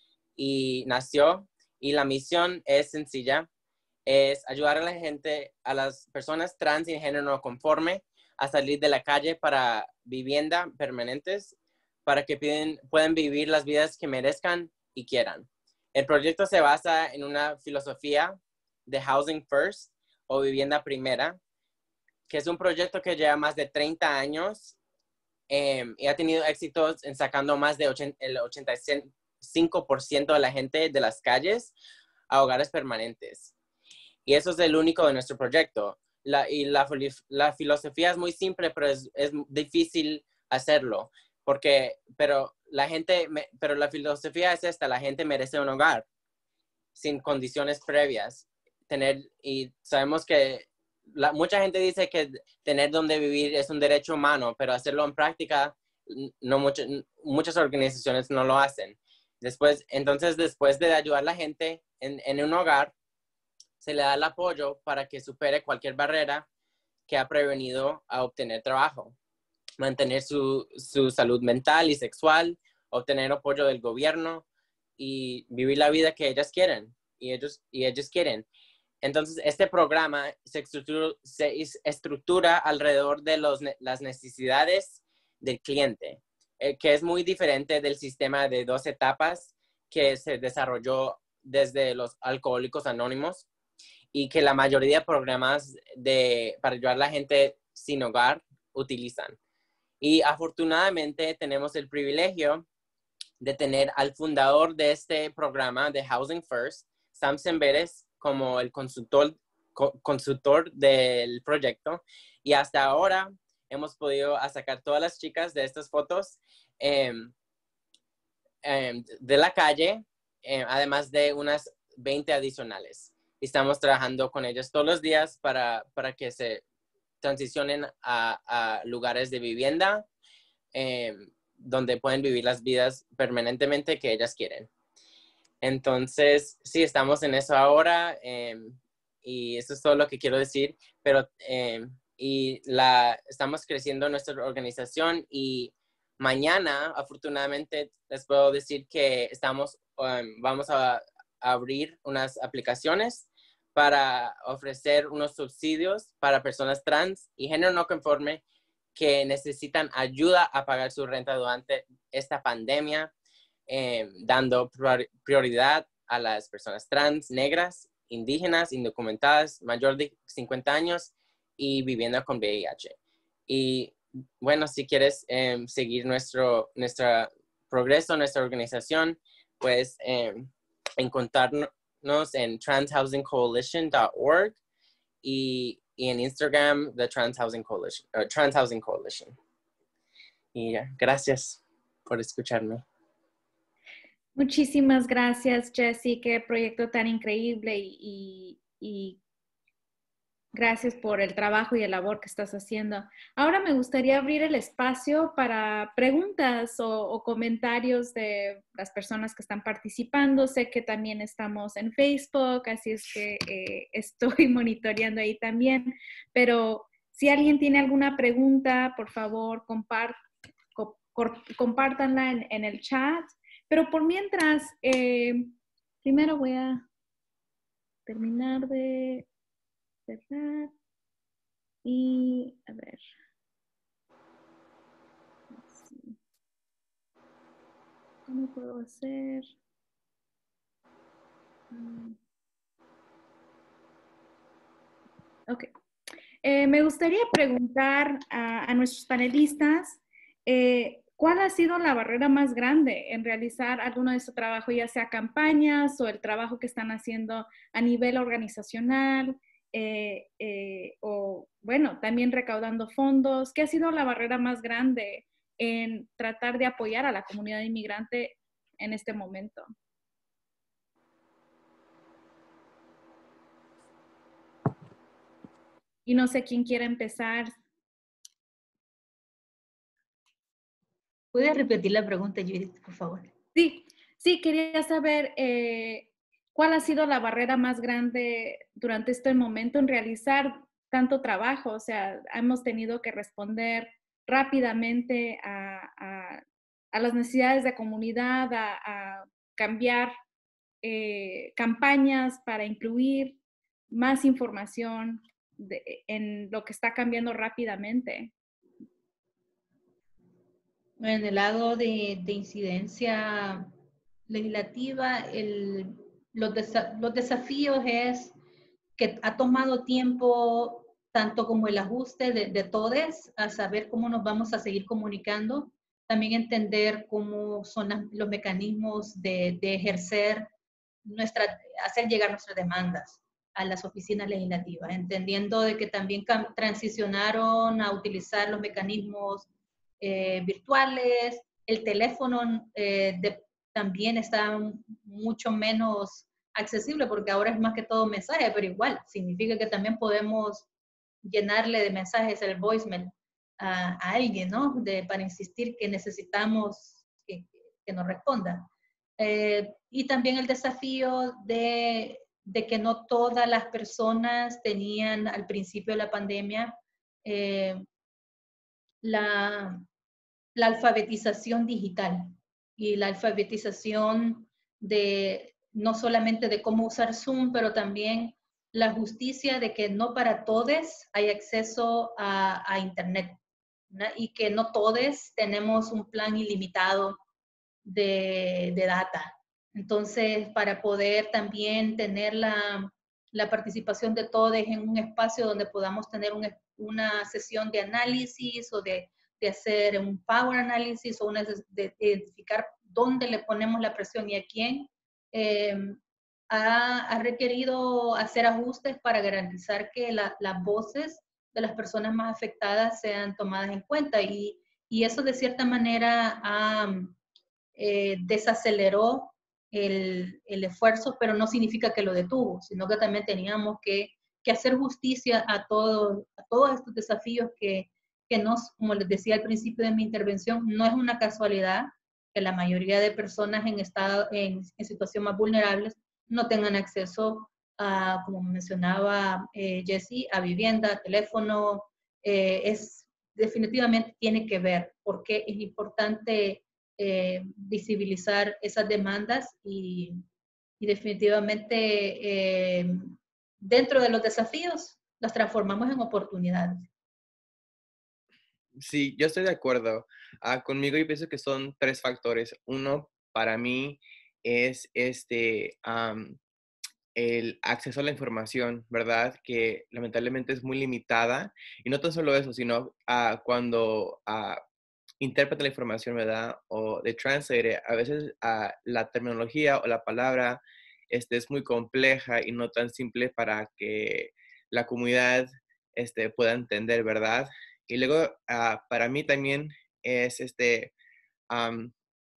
y nació, y la misión es sencilla, es ayudar a la gente, a las personas trans y de género no conforme, a salir de la calle para vivienda permanentes, para que piden, puedan vivir las vidas que merezcan y quieran. El proyecto se basa en una filosofía de Housing First, o vivienda primera, que es un proyecto que lleva más de treinta años eh, y ha tenido éxitos en sacando más de el ochenta y cinco por ciento de la gente de las calles a hogares permanentes. Y eso es el único de nuestro proyecto. La, y la, la filosofía es muy simple, pero es, es difícil hacerlo. Porque, pero, la gente, pero la filosofía es esta: la gente merece un hogar sin condiciones previas. Tener, y sabemos que la, mucha gente dice que tener donde vivir es un derecho humano, pero hacerlo en práctica, no mucho, muchas organizaciones no lo hacen. Después, entonces, después de ayudar a la gente en, en un hogar, se le da el apoyo para que supere cualquier barrera que ha prevenido a obtener trabajo, mantener su, su salud mental y sexual, obtener apoyo del gobierno y vivir la vida que ellas quieren y ellos, y ellos quieren. Entonces, este programa se estructura, se estructura alrededor de los, las necesidades del cliente, eh, que es muy diferente del sistema de dos etapas que se desarrolló desde los Alcohólicos Anónimos. y que la mayoría de programas de, para ayudar a la gente sin hogar utilizan. Y afortunadamente tenemos el privilegio de tener al fundador de este programa de Housing First, Sam Semberes, como el consultor, co consultor del proyecto. Y hasta ahora hemos podido sacar todas las chicas de estas fotos eh, eh, de la calle, eh, además de unas veinte adicionales. Estamos trabajando con ellas todos los días para, para que se transicionen a, a lugares de vivienda eh, donde pueden vivir las vidas permanentemente que ellas quieren. Entonces, sí, estamos en eso ahora eh, y eso es todo lo que quiero decir, pero eh, y la, estamos creciendo nuestra organización y mañana, afortunadamente, les puedo decir que estamos, um, vamos a, a abrir unas aplicaciones para ofrecer unos subsidios para personas trans y género no conforme que necesitan ayuda a pagar su renta durante esta pandemia, eh, dando prioridad a las personas trans, negras, indígenas, indocumentadas, mayor de cincuenta años y viviendo con V I H. Y bueno, si quieres eh, seguir nuestro, nuestro progreso, nuestra organización, pues eh, encontrarnos en trans housing coalition dot org y, y en Instagram, the Trans Housing Coalition, uh, Trans Housing Coalition. Y ya, gracias por escucharme. Muchísimas gracias, Jessie. Qué proyecto tan increíble y, y, y gracias por el trabajo y el labor que estás haciendo. Ahora me gustaría abrir el espacio para preguntas o, o comentarios de las personas que están participando. Sé que también estamos en Facebook, así es que eh, estoy monitoreando ahí también. Pero si alguien tiene alguna pregunta, por favor, compart, comp, compártanla en, en el chat. Pero por mientras, eh, primero voy a terminar de cerrar y a ver. ¿Cómo puedo hacer? Um, ok. Eh, me gustaría preguntar a, a nuestros panelistas eh, ¿cuál ha sido la barrera más grande en realizar alguno de su trabajo, ya sea campañas o el trabajo que están haciendo a nivel organizacional? Eh, eh, o bueno, también recaudando fondos. ¿Qué ha sido la barrera más grande en tratar de apoyar a la comunidad inmigrante en este momento? Y no sé quién quiere empezar. ¿Puedes repetir la pregunta, Judith, por favor? Sí, sí, quería saber eh, cuál ha sido la barrera más grande durante este momento en realizar tanto trabajo. O sea, hemos tenido que responder rápidamente a, a, a las necesidades de comunidad, a, a cambiar eh, campañas para incluir más información de, en lo que está cambiando rápidamente. En el lado de, de incidencia legislativa, el, los, desa, los desafíos es que ha tomado tiempo tanto como el ajuste de, de todos, a saber cómo nos vamos a seguir comunicando, también entender cómo son las, los mecanismos de, de ejercer nuestra, hacer llegar nuestras demandas a las oficinas legislativas, entendiendo de que también transicionaron a utilizar los mecanismos Eh, virtuales, el teléfono eh, de, también está mucho menos accesible porque ahora es más que todo mensaje, pero igual significa que también podemos llenarle de mensajes el voicemail a, a alguien, ¿no? De, para insistir que necesitamos que, que nos responda. Eh, y también el desafío de, de que no todas las personas tenían al principio de la pandemia eh, la, la alfabetización digital y la alfabetización de no solamente de cómo usar Zoom, pero también la justicia de que no para todos hay acceso a, a Internet, ¿no? Y que no todos tenemos un plan ilimitado de, de data. Entonces, para poder también tener la, la participación de todos en un espacio donde podamos tener un, una sesión de análisis o de, de hacer un power análisis o una, de, de identificar dónde le ponemos la presión y a quién, eh, ha, ha requerido hacer ajustes para garantizar que la, las voces de las personas más afectadas sean tomadas en cuenta y, y eso de cierta manera ha, eh, desaceleró el, el esfuerzo, pero no significa que lo detuvo, sino que también teníamos que, que hacer justicia a, todo, a todos estos desafíos que, que nos, como les decía al principio de mi intervención, no es una casualidad que la mayoría de personas en, estado, en, en situación más vulnerables no tengan acceso a, como mencionaba eh, Jessie, a vivienda, a teléfono. Eh, es definitivamente tiene que ver porque es importante eh, visibilizar esas demandas y, y definitivamente eh, dentro de los desafíos las transformamos en oportunidades. Sí, yo estoy de acuerdo. Uh, conmigo yo pienso que son tres factores. Uno, para mí, es este, um, el acceso a la información, ¿verdad? Que lamentablemente es muy limitada. Y no tan solo eso, sino uh, cuando uh, interpreta la información, ¿verdad? O de translate, a veces uh, la terminología o la palabra este, es muy compleja y no tan simple para que la comunidad este, pueda entender, ¿verdad? Y luego, uh, para mí también es este, um,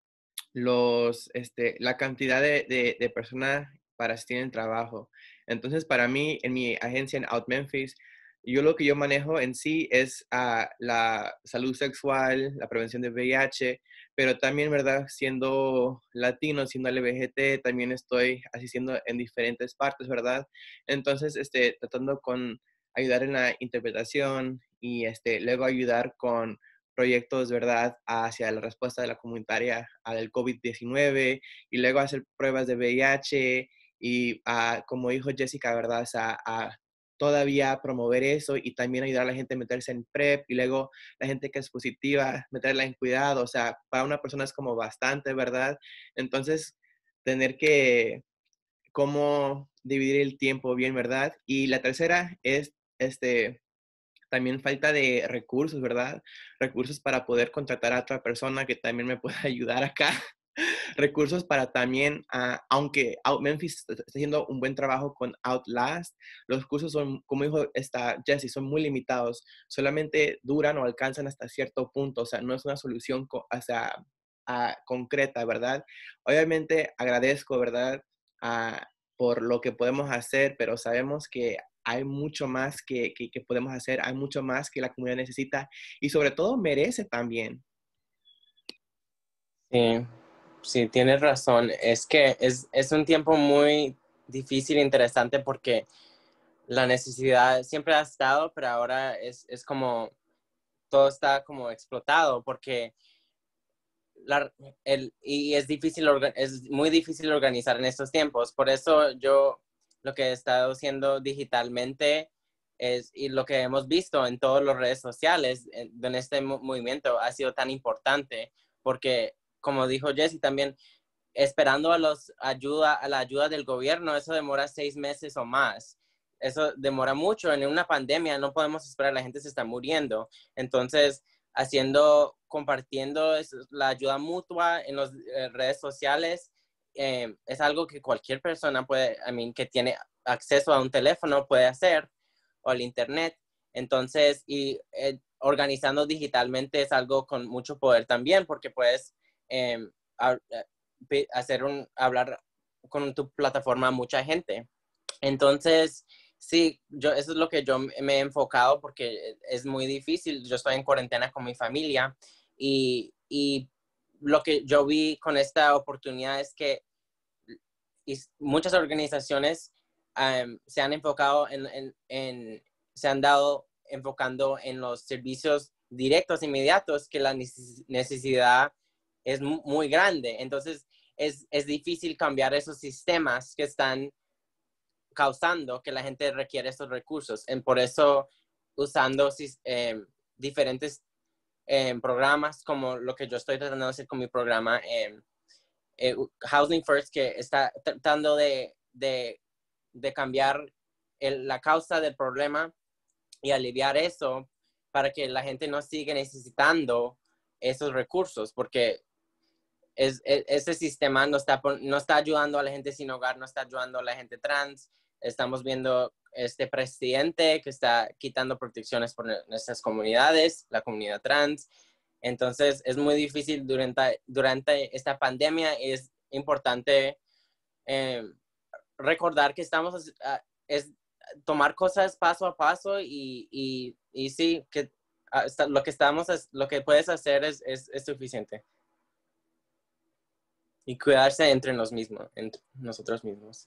los, este, la cantidad de, de, de personas para asistir en trabajo. Entonces, para mí, en mi agencia en Out Memphis, yo lo que yo manejo en sí es uh, la salud sexual, la prevención de V I H, pero también, ¿verdad? Siendo latino, siendo L G B T, también estoy asistiendo en diferentes partes, ¿verdad? Entonces, este, tratando con ayudar en la interpretación y este, luego ayudar con proyectos, ¿verdad?, hacia la respuesta de la comunitaria al COVID diecinueve y luego hacer pruebas de V I H y uh, como dijo Jessica, ¿verdad?, o sea, a todavía promover eso y también ayudar a la gente a meterse en PrEP y luego la gente que es positiva, meterla en cuidado, o sea, para una persona es como bastante, ¿verdad? Entonces, tener que, cómo dividir el tiempo bien, ¿verdad? Y la tercera es, este, también falta de recursos, ¿verdad? Recursos para poder contratar a otra persona que también me pueda ayudar acá. Recursos para también, uh, aunque Out Memphis está haciendo un buen trabajo con Outlast, los cursos son, como dijo esta Jessie, son muy limitados. Solamente duran o alcanzan hasta cierto punto. O sea, no es una solución co o sea, uh, concreta, ¿verdad? Obviamente agradezco, ¿verdad? Uh, por lo que podemos hacer, pero sabemos que hay mucho más que, que, que podemos hacer, hay mucho más que la comunidad necesita y sobre todo merece también. Sí, sí, tienes razón. Es que es, es un tiempo muy difícil e interesante porque la necesidad siempre ha estado, pero ahora es, es como, todo está como explotado porque la, el, y es, difícil, es muy difícil organizar en estos tiempos. Por eso yo lo que he estado haciendo digitalmente es, y lo que hemos visto en todas las redes sociales en, en este movimiento ha sido tan importante porque, como dijo Jessie también, esperando a, los ayuda, a la ayuda del gobierno, eso demora seis meses o más. Eso demora mucho. En una pandemia no podemos esperar, la gente se está muriendo. Entonces, haciendo, compartiendo la ayuda mutua en las eh, redes sociales, eh, es algo que cualquier persona puede, I mean, que tiene acceso a un teléfono puede hacer, o al internet. Entonces, y eh, organizando digitalmente es algo con mucho poder también, porque puedes eh, hacer un, hablar con tu plataforma a mucha gente. Entonces, sí, yo, eso es lo que yo me he enfocado porque es muy difícil. Yo estoy en cuarentena con mi familia y, y lo que yo vi con esta oportunidad es que muchas organizaciones um, se han enfocado en, en, en, se han dado enfocando en los servicios directos, inmediatos, que la necesidad es muy grande. Entonces, es, es difícil cambiar esos sistemas que están causando que la gente requiere estos recursos. Y por eso, usando eh, diferentes eh, programas como lo que yo estoy tratando de hacer con mi programa eh, eh, Housing First, que está tratando de, de, de cambiar el, la causa del problema y aliviar eso para que la gente no siga necesitando esos recursos, porque es, es, ese sistema no está, no está ayudando a la gente sin hogar, no está ayudando a la gente trans. Estamos viendo este presidente que está quitando protecciones por nuestras comunidades, la comunidad trans. Entonces, es muy difícil durante, durante esta pandemia. Es importante eh, recordar que estamos, uh, es tomar cosas paso a paso y, y, y sí, que uh, lo que estamos, lo que puedes hacer es, es, es suficiente. Y cuidarse entre nos mismos, entre nosotros mismos.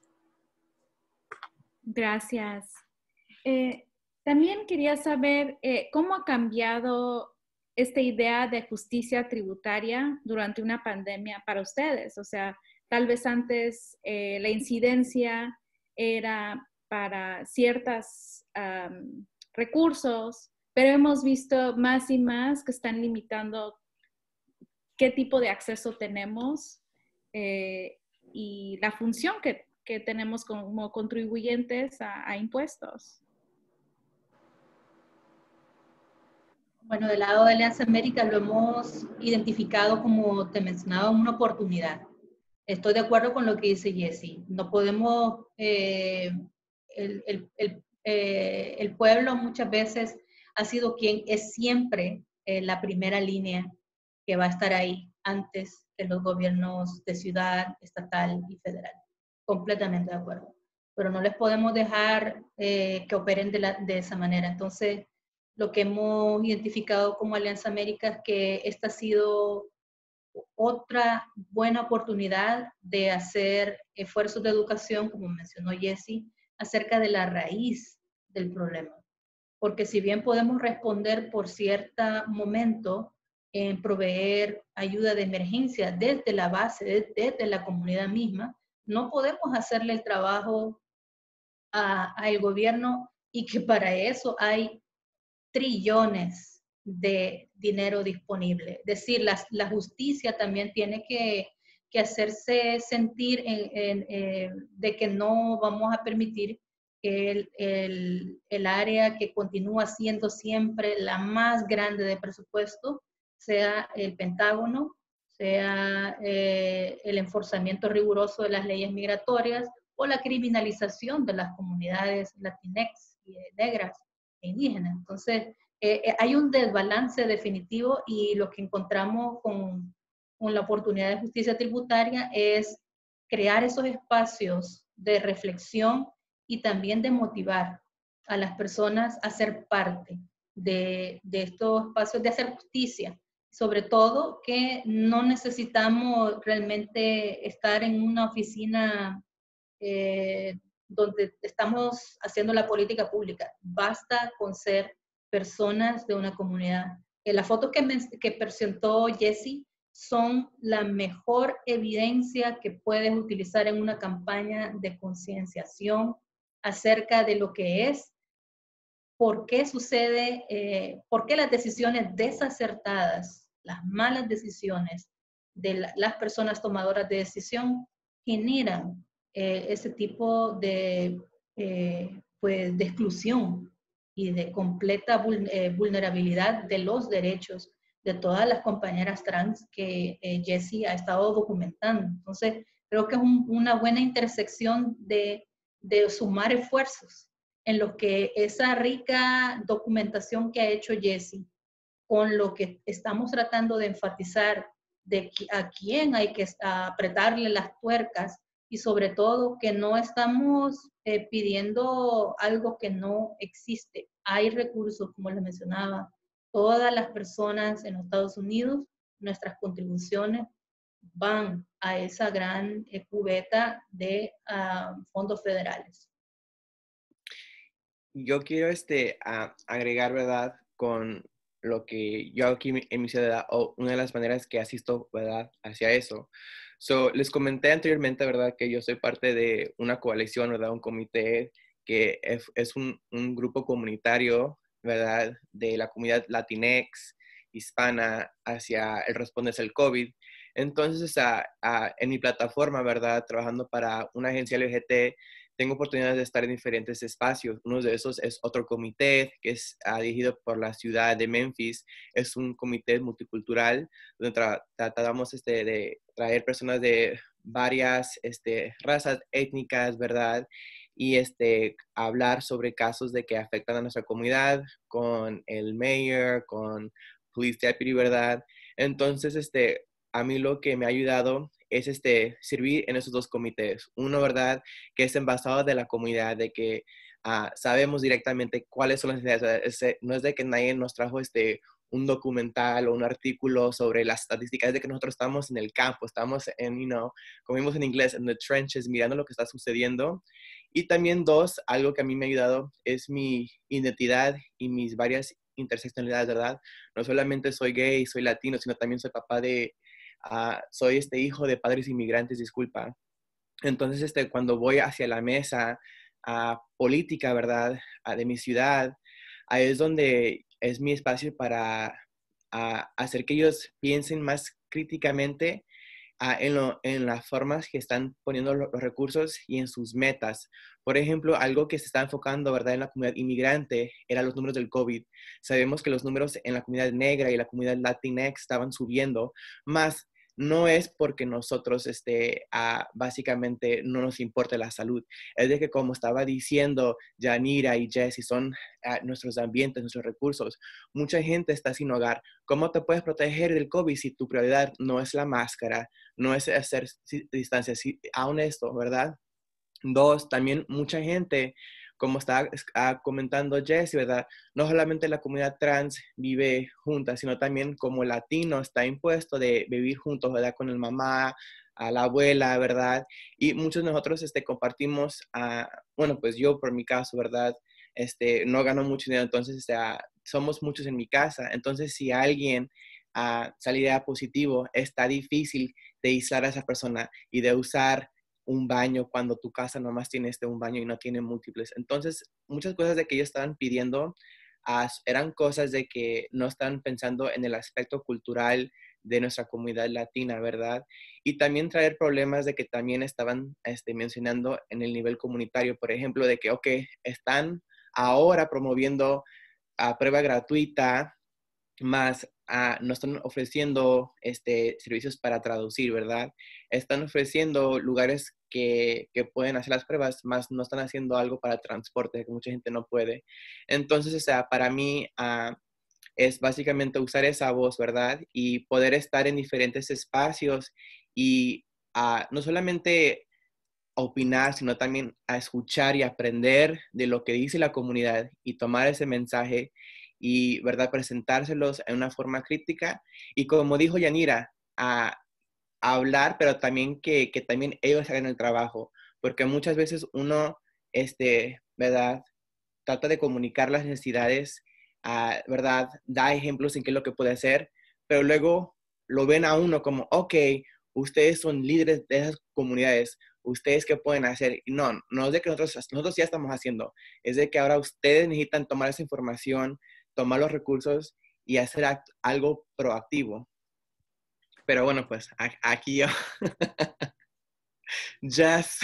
Gracias. Eh, también quería saber eh, cómo ha cambiado esta idea de justicia tributaria durante una pandemia para ustedes. O sea, tal vez antes eh, la incidencia era para ciertos um, recursos, pero hemos visto más y más que están limitando qué tipo de acceso tenemos eh, y la función que, que tenemos como contribuyentes a, a impuestos. Bueno, del lado de Alianza América lo hemos identificado como te mencionaba, una oportunidad. Estoy de acuerdo con lo que dice Jessie. No podemos, eh, el, el, el, eh, el pueblo muchas veces ha sido quien es siempre eh, la primera línea que va a estar ahí antes que los gobiernos de ciudad, estatal y federal. Completamente de acuerdo. Pero no les podemos dejar eh, que operen de, la, de esa manera. Entonces, lo que hemos identificado como Alianza América es que esta ha sido otra buena oportunidad de hacer esfuerzos de educación, como mencionó Jessie, acerca de la raíz del problema. Porque si bien podemos responder por cierto momento en proveer ayuda de emergencia desde la base, desde la comunidad misma, no podemos hacerle el trabajo al gobierno y que para eso hay trillones de dinero disponible. Es decir, la, la justicia también tiene que, que hacerse sentir en, en, eh, de que no vamos a permitir que el, el, el área que continúa siendo siempre la más grande de presupuesto sea el Pentágono, sea eh, el enforzamiento riguroso de las leyes migratorias o la criminalización de las comunidades latinex y negras e indígenas. Entonces, eh, hay un desbalance definitivo y lo que encontramos con, con la oportunidad de justicia tributaria es crear esos espacios de reflexión y también de motivar a las personas a ser parte de, de estos espacios de hacer justicia. Sobre todo que no necesitamos realmente estar en una oficina eh, donde estamos haciendo la política pública. Basta con ser personas de una comunidad. Eh, las fotos que, me, que presentó Jessie son la mejor evidencia que puedes utilizar en una campaña de concienciación acerca de lo que es, por qué sucede, eh, por qué las decisiones desacertadas, las malas decisiones de la, las personas tomadoras de decisión generan eh, ese tipo de, eh, pues, de exclusión y de completa vul eh, vulnerabilidad de los derechos de todas las compañeras trans que eh, Jessie ha estado documentando. Entonces, creo que es un, una buena intersección de, de sumar esfuerzos en los que esa rica documentación que ha hecho Jessie, con lo que estamos tratando de enfatizar de a quién hay que apretarle las tuercas y sobre todo que no estamos eh, pidiendo algo que no existe. Hay recursos, como les mencionaba, todas las personas en los Estados Unidos, nuestras contribuciones van a esa gran eh, cubeta de uh, fondos federales. Yo quiero este, a, agregar, ¿verdad?, con lo que yo aquí en mi ciudad, o una de las maneras que asisto, ¿verdad?, hacia eso. So, les comenté anteriormente, ¿verdad?, que yo soy parte de una coalición, ¿verdad?, un comité que es, es un, un grupo comunitario, ¿verdad?, de la comunidad latinex, hispana, hacia el responderse al COVID. Entonces, a, a, en mi plataforma, ¿verdad?, trabajando para una agencia L G B T, tengo oportunidad de estar en diferentes espacios. Uno de esos es otro comité que es uh, dirigido por la ciudad de Memphis. Es un comité multicultural donde tra tratamos este, de traer personas de varias este, razas étnicas, ¿verdad? Y este, hablar sobre casos de que afectan a nuestra comunidad con el mayor, con police deputy, ¿verdad? Entonces, este, a mí lo que me ha ayudado es este, servir en esos dos comités. Uno, ¿verdad?, que es envasado de la comunidad, de que uh, sabemos directamente cuáles son las necesidades. Es, no es de que nadie nos trajo este, un documental o un artículo sobre las estadísticas, es de que nosotros estamos en el campo, estamos en, you know, como vimos en inglés, en the trenches, mirando lo que está sucediendo. Y también dos, algo que a mí me ha ayudado es mi identidad y mis varias interseccionalidades, ¿verdad? No solamente soy gay, soy latino, sino también soy papá de Uh, soy este hijo de padres inmigrantes, disculpa. Entonces, este, cuando voy hacia la mesa uh, política, ¿verdad?, uh, de mi ciudad, ahí es donde es mi espacio para uh, hacer que ellos piensen más críticamente uh, en, lo, en las formas que están poniendo los, los recursos y en sus metas. Por ejemplo, algo que se está enfocando, ¿verdad?, en la comunidad inmigrante era los números del COVID. Sabemos que los números en la comunidad negra y la comunidad Latinx estaban subiendo, más no es porque nosotros este, uh, básicamente no nos importe la salud. Es de que, como estaba diciendo Yanira y Jesse, son uh, nuestros ambientes, nuestros recursos. Mucha gente está sin hogar. ¿Cómo te puedes proteger del COVID si tu prioridad no es la máscara, no es hacer distancia? Si, aún esto, ¿verdad? Dos, también mucha gente, como está uh, comentando Jesse, ¿verdad?, no solamente la comunidad trans vive juntas, sino también como latino está impuesto de vivir juntos, ¿verdad?, con el mamá, a la abuela, ¿verdad? Y muchos de nosotros este, compartimos, uh, bueno, pues yo por mi caso, ¿verdad?, este, no gano mucho dinero, entonces o sea, somos muchos en mi casa. Entonces, si alguien uh, saliera positivo, está difícil de aislar a esa persona y de usar un baño cuando tu casa nomás tiene este un baño y no tiene múltiples. Entonces, muchas cosas de que ellos estaban pidiendo uh, eran cosas de que no están pensando en el aspecto cultural de nuestra comunidad latina, ¿verdad? Y también traer problemas de que también estaban este, mencionando en el nivel comunitario, por ejemplo, de que, ok, están ahora promoviendo a prueba gratuita, más uh, no están ofreciendo este, servicios para traducir, ¿verdad? Están ofreciendo lugares que, que pueden hacer las pruebas, más no están haciendo algo para transporte, que mucha gente no puede. Entonces, o sea, para mí uh, es básicamente usar esa voz, ¿verdad? Y poder estar en diferentes espacios y uh, no solamente opinar, sino también a escuchar y aprender de lo que dice la comunidad y tomar ese mensaje y, ¿verdad?, presentárselos en una forma crítica. Y como dijo Yanira, a, a hablar, pero también que, que también ellos hagan el trabajo, porque muchas veces uno, este, ¿verdad?, trata de comunicar las necesidades, uh, ¿verdad?, da ejemplos en qué es lo que puede hacer, pero luego lo ven a uno como, ok, ustedes son líderes de esas comunidades, ¿ustedes qué pueden hacer? No, no es de que nosotros, nosotros ya estamos haciendo, es de que ahora ustedes necesitan tomar esa información, tomar los recursos y hacer act algo proactivo. Pero bueno, pues a aquí yo, Jess.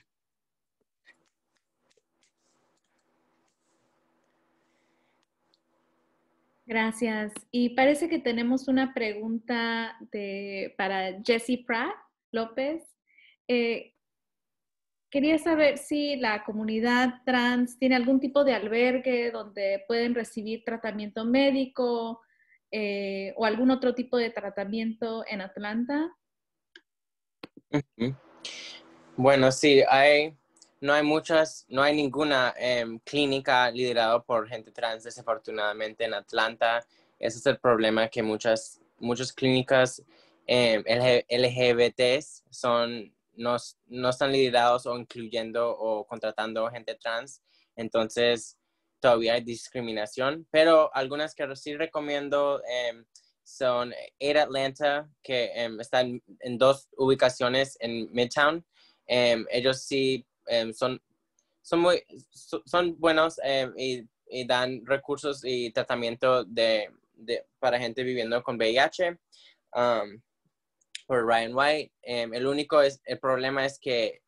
Gracias. Y parece que tenemos una pregunta de, para Jessie Pratt López. Eh, Quería saber si la comunidad trans tiene algún tipo de albergue donde pueden recibir tratamiento médico eh, o algún otro tipo de tratamiento en Atlanta. Uh-huh. Bueno, sí, hay, no hay muchas, no hay ninguna eh, clínica liderada por gente trans, desafortunadamente, en Atlanta. Ese es el problema, que muchas, muchas clínicas eh, L G B Ts son... No, no están liderados o incluyendo o contratando gente trans, entonces todavía hay discriminación, pero algunas que sí recomiendo eh, son Aid Atlanta, que eh, están en dos ubicaciones en Midtown. Eh, ellos sí eh, son, son, muy, son buenos eh, y, y dan recursos y tratamiento de, de, para gente viviendo con V I H. Um, por Ryan White. Um, el único es, el problema es que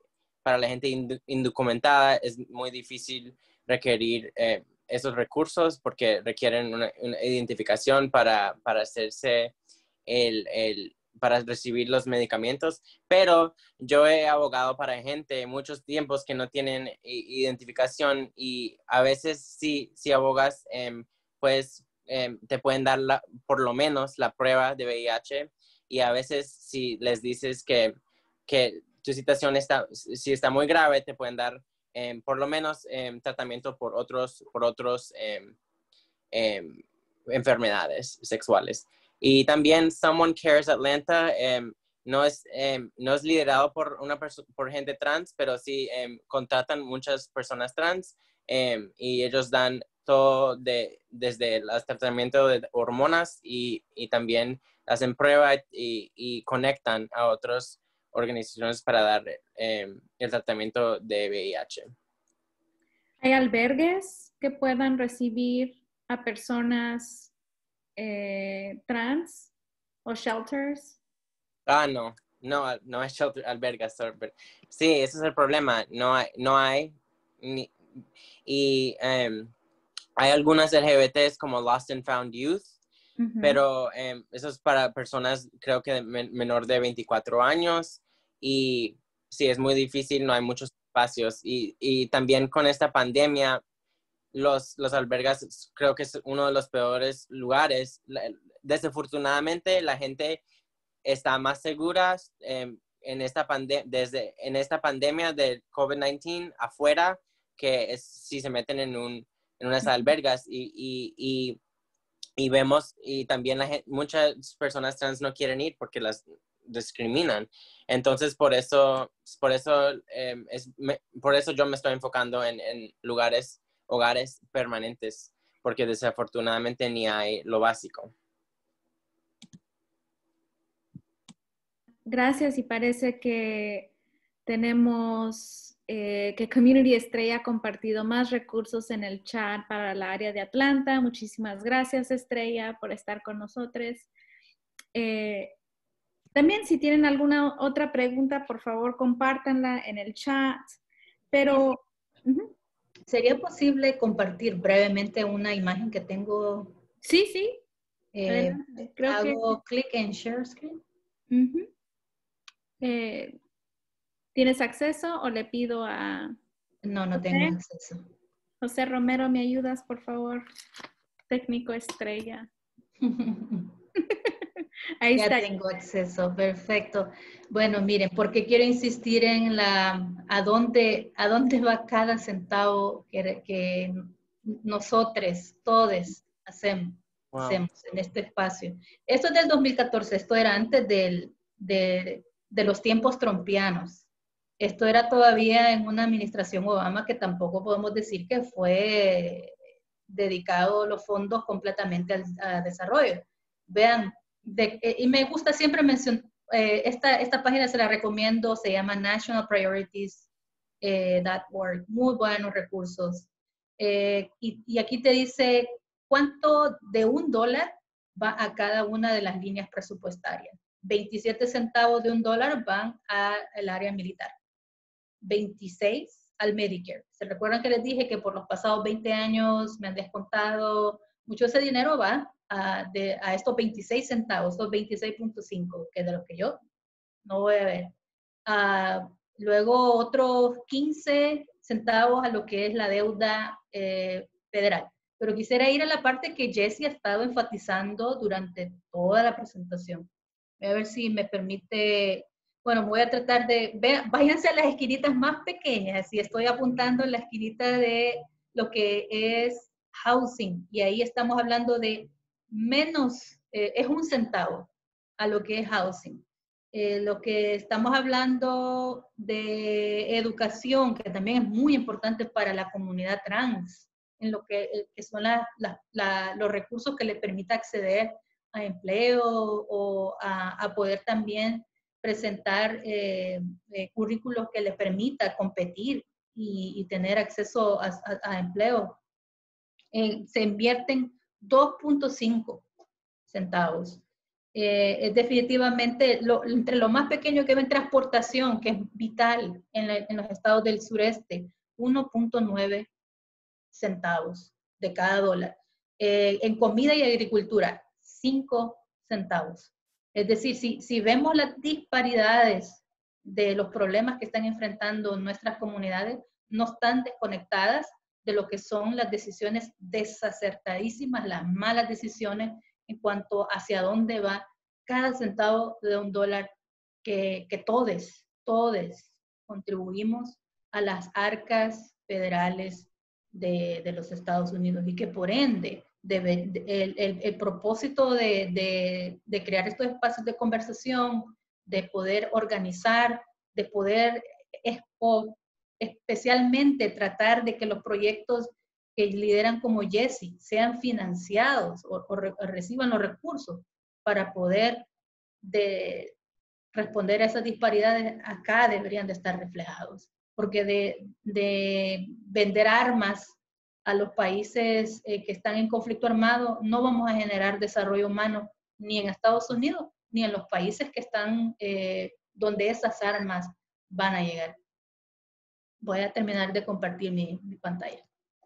para la gente indocumentada es muy difícil requerir eh, esos recursos porque requieren una, una identificación para, para hacerse el, el, para recibir los medicamentos, pero yo he abogado para gente muchos tiempos que no tienen identificación y a veces si, si abogas, eh, pues eh, te pueden dar la, por lo menos la prueba de V I H y a veces si les dices que, que tu situación está, si está muy grave, te pueden dar eh, por lo menos eh, tratamiento por otros, por otros eh, eh, enfermedades sexuales. Y también Someone Cares Atlanta eh, no, es, eh, no es liderado por, una por gente trans, pero sí eh, contratan muchas personas trans eh, y ellos dan todo de, desde el tratamiento de hormonas y, y también hacen pruebas y, y conectan a otras organizaciones para dar eh, el tratamiento de V I H. ¿Hay albergues que puedan recibir a personas eh, trans o shelters? Ah, no, no, no hay shelter, albergas. Sí, ese es el problema. No hay, no hay. Ni, y um, hay algunas L G B Ts como Lost and Found Youth, uh-huh. pero um, eso es para personas, creo que men menor de veinticuatro años. Y sí, es muy difícil, no hay muchos espacios. Y, y también con esta pandemia, los, los albergas creo que es uno de los peores lugares. Desafortunadamente, la gente está más segura eh, en, esta desde, en esta pandemia del COVID diecinueve afuera que es, si se meten en, un, en unas albergas y, y, y, y vemos y también la gente, muchas personas trans no quieren ir porque las discriminan. Entonces por eso, por eso, eh, es, me, por eso yo me estoy enfocando en, en lugares, hogares permanentes, porque desafortunadamente ni hay lo básico. Gracias, y parece que tenemos eh, que Community Estrella ha compartido más recursos en el chat para el área de Atlanta. Muchísimas gracias, Estrella, por estar con nosotros. Eh, también si tienen alguna otra pregunta, por favor, compártanla en el chat. Pero uh-huh. ¿Sería posible compartir brevemente una imagen que tengo? Sí, sí. Eh, Creo hago que... clic en Share Screen. Uh-huh. Eh, ¿Tienes acceso o le pido a... No, no José? Tengo acceso. José Romero, ¿me ayudas, por favor? Técnico estrella. Ahí ya está. tengo acceso, perfecto. Bueno, miren, porque quiero insistir en la, a dónde, a dónde va cada centavo que, que nosotros, todos, hacemos, wow. hacemos en este espacio. Esto es del dos mil catorce, esto era antes del, de, de los tiempos trumpianos. Esto era todavía en una administración Obama que tampoco podemos decir que fue dedicado los fondos completamente al, al desarrollo. Vean, de, eh, y me gusta siempre mencionar, eh, esta, esta página se la recomiendo, se llama national priorities dot org, muy buenos recursos. Eh, y, y aquí te dice cuánto de un dólar va a cada una de las líneas presupuestarias. veintisiete centavos de un dólar van al área militar. veintiséis al Medicare. ¿Se recuerdan que les dije que por los pasados veinte años me han descontado mucho ese dinero? Va a, de, a estos veintiséis centavos, estos veintiséis punto cinco, que es de los que yo no voy a ver. Uh, luego otros quince centavos a lo que es la deuda eh, federal. Pero quisiera ir a la parte que Jessie ha estado enfatizando durante toda la presentación. Voy a ver si me permite... Bueno, voy a tratar de, vean, váyanse a las esquinitas más pequeñas y estoy apuntando en la esquinita de lo que es housing y ahí estamos hablando de menos, eh, es un centavo a lo que es housing. Eh, lo que estamos hablando de educación, que también es muy importante para la comunidad trans, en lo que, que son la, la, la, los recursos que les permita acceder a empleo o a, a poder también presentar eh, eh, currículos que les permita competir y, y tener acceso a, a, a empleo. Eh, se invierten dos punto cinco centavos. Eh, es definitivamente lo, entre lo más pequeño que ven transportación, que es vital en, la, en los estados del sureste, uno punto nueve centavos de cada dólar. Eh, en comida y agricultura, cinco centavos. Es decir, si, si vemos las disparidades de los problemas que están enfrentando nuestras comunidades, no están desconectadas de lo que son las decisiones desacertadísimas, las malas decisiones en cuanto hacia dónde va cada centavo de un dólar que, que todos, todos contribuimos a las arcas federales de, de los Estados Unidos y que por ende debe, de, el, el, el propósito de, de, de crear estos espacios de conversación, de poder organizar, de poder expo, especialmente tratar de que los proyectos que lideran como Jessie sean financiados o, o, re, o reciban los recursos para poder de responder a esas disparidades, acá deberían de estar reflejados. Porque de, de vender armas a los países eh, que están en conflicto armado, no vamos a generar desarrollo humano ni en Estados Unidos, ni en los países que están, eh, donde esas armas van a llegar. Voy a terminar de compartir mi, mi pantalla.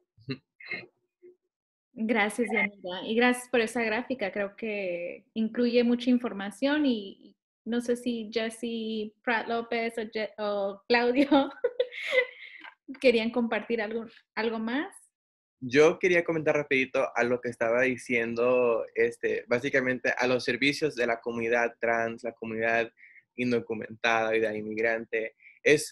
Gracias, Yanira. Y gracias por esa gráfica. Creo que incluye mucha información y no sé si Jessie Pratt López o, Je o Claudio querían compartir algo, algo más. Yo quería comentar rapidito a lo que estaba diciendo, este, básicamente a los servicios de la comunidad trans, la comunidad indocumentada y de inmigrante. Es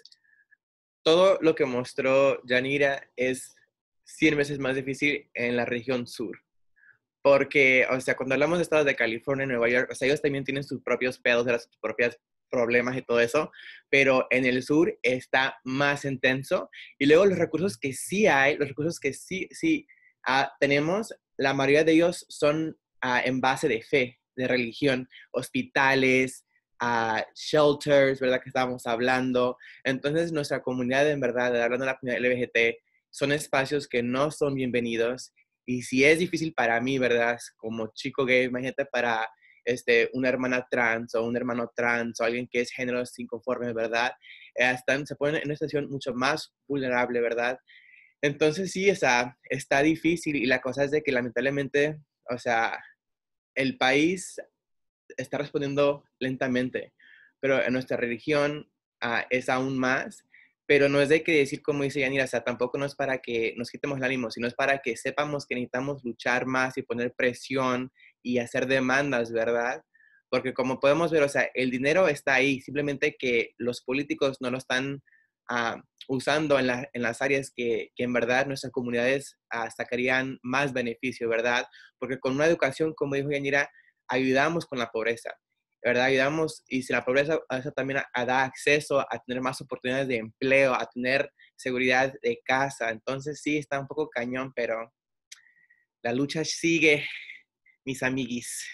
todo lo que mostró Yanira es cien veces más difícil en la región sur. Porque, o sea, cuando hablamos de estados de California, Nueva York, o sea, ellos también tienen sus propios pedos, sus propios problemas y todo eso, pero en el sur está más intenso. Y luego los recursos que sí hay, los recursos que sí, sí uh, tenemos, la mayoría de ellos son uh, en base de fe, de religión, hospitales, uh, shelters, ¿verdad? Que estábamos hablando. Entonces, nuestra comunidad, en verdad, hablando de la comunidad L G B T, son espacios que no son bienvenidos. Y si es difícil para mí, ¿verdad? Como chico gay, imagínate para este, una hermana trans o un hermano trans o alguien que es género sin conforme, ¿verdad? Eh, están, se ponen en una situación mucho más vulnerable, ¿verdad? Entonces sí, o sea, está difícil y la cosa es de que lamentablemente, o sea, el país está respondiendo lentamente, pero en nuestra religión uh, es aún más. Pero no es de que decir, como dice Yanira, o sea, tampoco no es para que nos quitemos el ánimo, sino es para que sepamos que necesitamos luchar más y poner presión y hacer demandas, ¿verdad? Porque como podemos ver, o sea, el dinero está ahí, simplemente que los políticos no lo están uh, usando en, la, en las áreas que, que en verdad nuestras comunidades uh, sacarían más beneficio, ¿verdad? Porque con una educación, como dijo Yanira, ayudamos con la pobreza. ¿Verdad? Ayudamos, y si la pobreza eso también a, a dar acceso a tener más oportunidades de empleo, a tener seguridad de casa. Entonces sí, está un poco cañón, pero la lucha sigue, mis amiguis.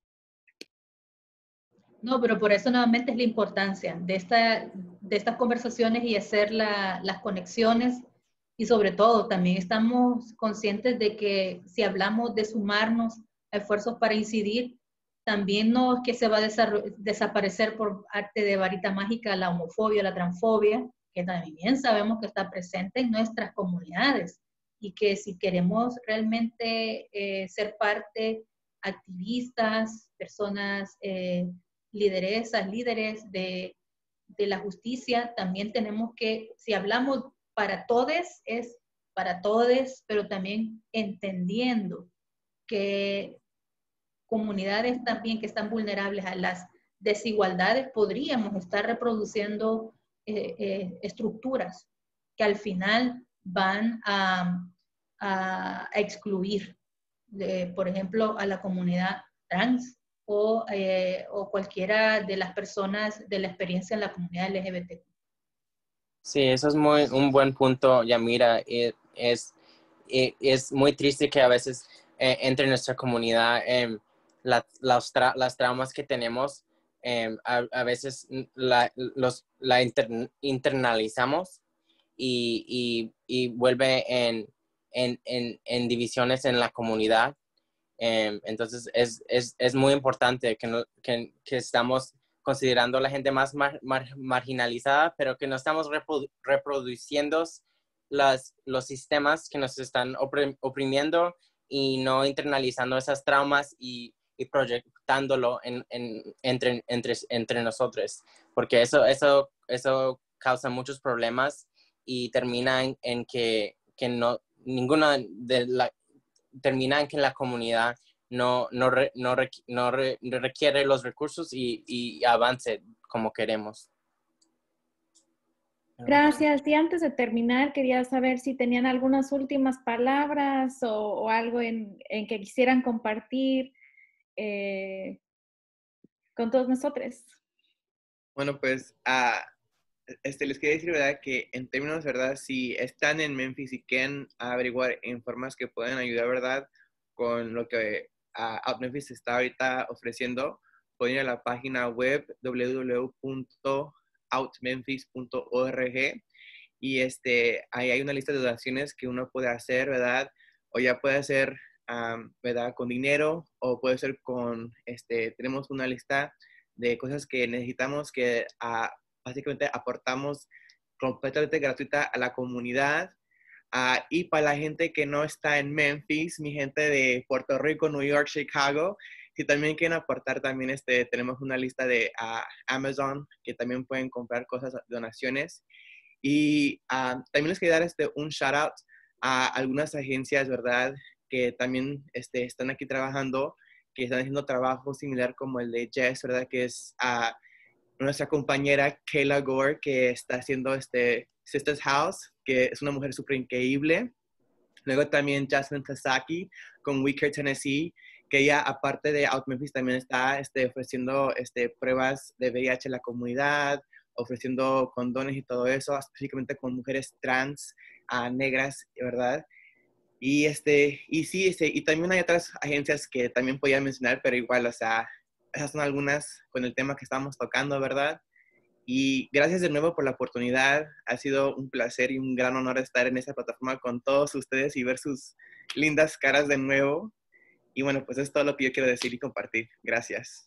No, pero por eso nuevamente es la importancia de, esta, de estas conversaciones y hacer la, las conexiones y sobre todo también estamos conscientes de que si hablamos de sumarnos a esfuerzos para incidir, también no es que se va a desaparecer por arte de varita mágica la homofobia, la transfobia, que también sabemos que está presente en nuestras comunidades y que si queremos realmente eh, ser parte, activistas, personas, eh, lideresas, líderes de, de la justicia, también tenemos que, si hablamos para todos, es para todos, pero también entendiendo que comunidades también que están vulnerables a las desigualdades, podríamos estar reproduciendo eh, eh, estructuras que al final van a, a, a excluir, de, por ejemplo, a la comunidad trans o, eh, o cualquiera de las personas de la experiencia en la comunidad L G B T. Sí, eso es muy, un buen punto, Yamira. Es, es, es muy triste que a veces eh, entre nuestra comunidad eh, la, las, tra las traumas que tenemos, eh, a, a veces la, los, la inter internalizamos y, y, y vuelve en, en, en, en divisiones en la comunidad. Eh, entonces, es, es, es muy importante que, no, que, que estamos considerando a la gente más mar, mar, marginalizada, pero que no estamos reprodu reproduciendo las, los sistemas que nos están oprim oprimiendo y no internalizando esas traumas y, y proyectándolo en, en, entre, entre, entre nosotros, porque eso, eso, eso causa muchos problemas y termina en, en que, que no, ninguna de la, termina en que la comunidad no, no, re, no, re, no, re, no requiere los recursos y, y avance como queremos. Gracias. Y antes de terminar, quería saber si tenían algunas últimas palabras o, o algo en, en que quisieran compartir eh, con todos nosotros. Bueno, pues uh, este, les quería decir, ¿verdad? Que en términos, ¿verdad? Si están en Memphis y quieren averiguar en formas que pueden ayudar, ¿verdad? Con lo que uh, Out Memphis está ahorita ofreciendo, pueden ir a la página web w w w punto out memphis punto org y este, ahí hay una lista de donaciones que uno puede hacer, ¿verdad? O ya puede hacer, um, ¿verdad? Con dinero o puede ser con, este, tenemos una lista de cosas que necesitamos que uh, básicamente aportamos completamente gratuita a la comunidad. Uh, y para la gente que no está en Memphis, mi gente de Puerto Rico, New York, Chicago, si también quieren aportar, también este, tenemos una lista de uh, Amazon que también pueden comprar cosas, donaciones. Y uh, también les quería dar este, un shout out a algunas agencias, ¿verdad? Que también este, están aquí trabajando, que están haciendo trabajo similar como el de Jess, ¿verdad? Que es uh, nuestra compañera Kayla Gore, que está haciendo este Sisters House, que es una mujer súper increíble. Luego también Jasmine Tasaki con We Care Tennessee, que ella, aparte de Out Memphis, también está este, ofreciendo este, pruebas de V I H en la comunidad, ofreciendo condones y todo eso, específicamente con mujeres trans, uh, negras, ¿verdad? Y, este, y sí, este, y también hay otras agencias que también podía mencionar, pero igual, o sea, esas son algunas con el tema que estamos tocando, ¿verdad? Y gracias de nuevo por la oportunidad. Ha sido un placer y un gran honor estar en esta plataforma con todos ustedes y ver sus lindas caras de nuevo. Y bueno, pues es todo lo que yo quiero decir y compartir. Gracias.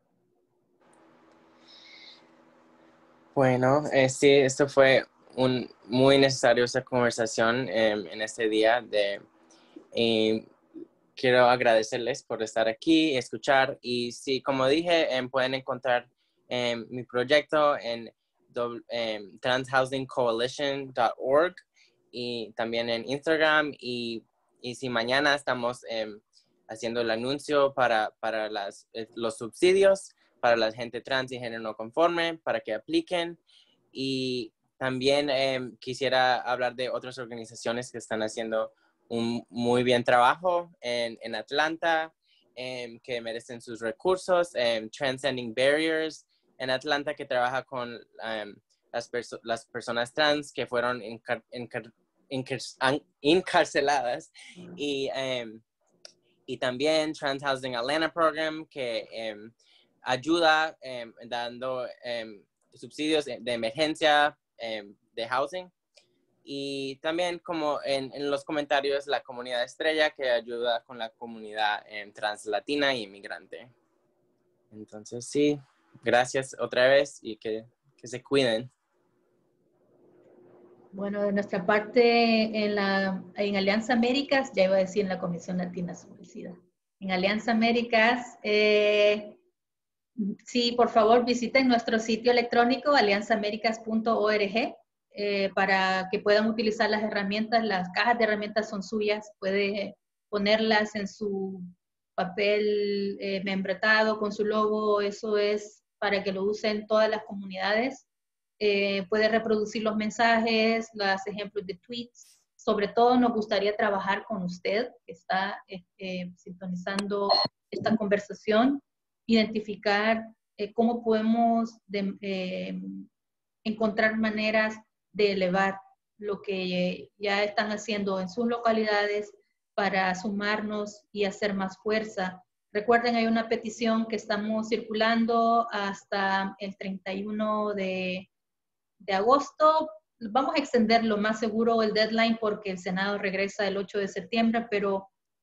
Bueno, eh, sí, esto fue un, muy necesario esta conversación eh, en este día. De, eh, quiero agradecerles por estar aquí, escuchar. Y sí, como dije, eh, pueden encontrar eh, mi proyecto en eh, trans housing coalition punto org y también en Instagram. Y, y si mañana estamos eh, haciendo el anuncio para, para las, eh, los subsidios para la gente trans y género no conforme, para que apliquen. Y también eh, quisiera hablar de otras organizaciones que están haciendo un muy bien trabajo en, en Atlanta, eh, que merecen sus recursos. eh, Transcending Barriers en Atlanta, que trabaja con um, las, perso las personas trans que fueron encar encar encar encarceladas. Y, um, y también Trans Housing Atlanta Program, que um, ayuda um, dando um, subsidios de emergencia um, de housing. Y también, como en, en los comentarios, la comunidad estrella, que ayuda con la comunidad eh, translatina y inmigrante. Entonces, sí, gracias otra vez y que, que se cuiden. Bueno, de nuestra parte, en, la, en Alianza Américas, ya iba a decir en la Comisión Latina sobre el SIDA. En Alianza Américas, eh, sí, por favor, visiten nuestro sitio electrónico alianza américas punto org eh, para que puedan utilizar las herramientas. Las cajas de herramientas son suyas, puede ponerlas en su papel eh, membretado con su logo. Eso es para que lo usen todas las comunidades. Eh, puede reproducir los mensajes, los ejemplos de tweets. Sobre todo nos gustaría trabajar con usted que está eh, sintonizando esta conversación, identificar eh, cómo podemos de, eh, encontrar maneras de elevar lo que ya están haciendo en sus localidades para sumarnos y hacer más fuerza. Recuerden, hay una petición que estamos circulando hasta el treinta y uno de, de agosto. Vamos a extender lo más seguro el deadline porque el Senado regresa el ocho de septiembre, pero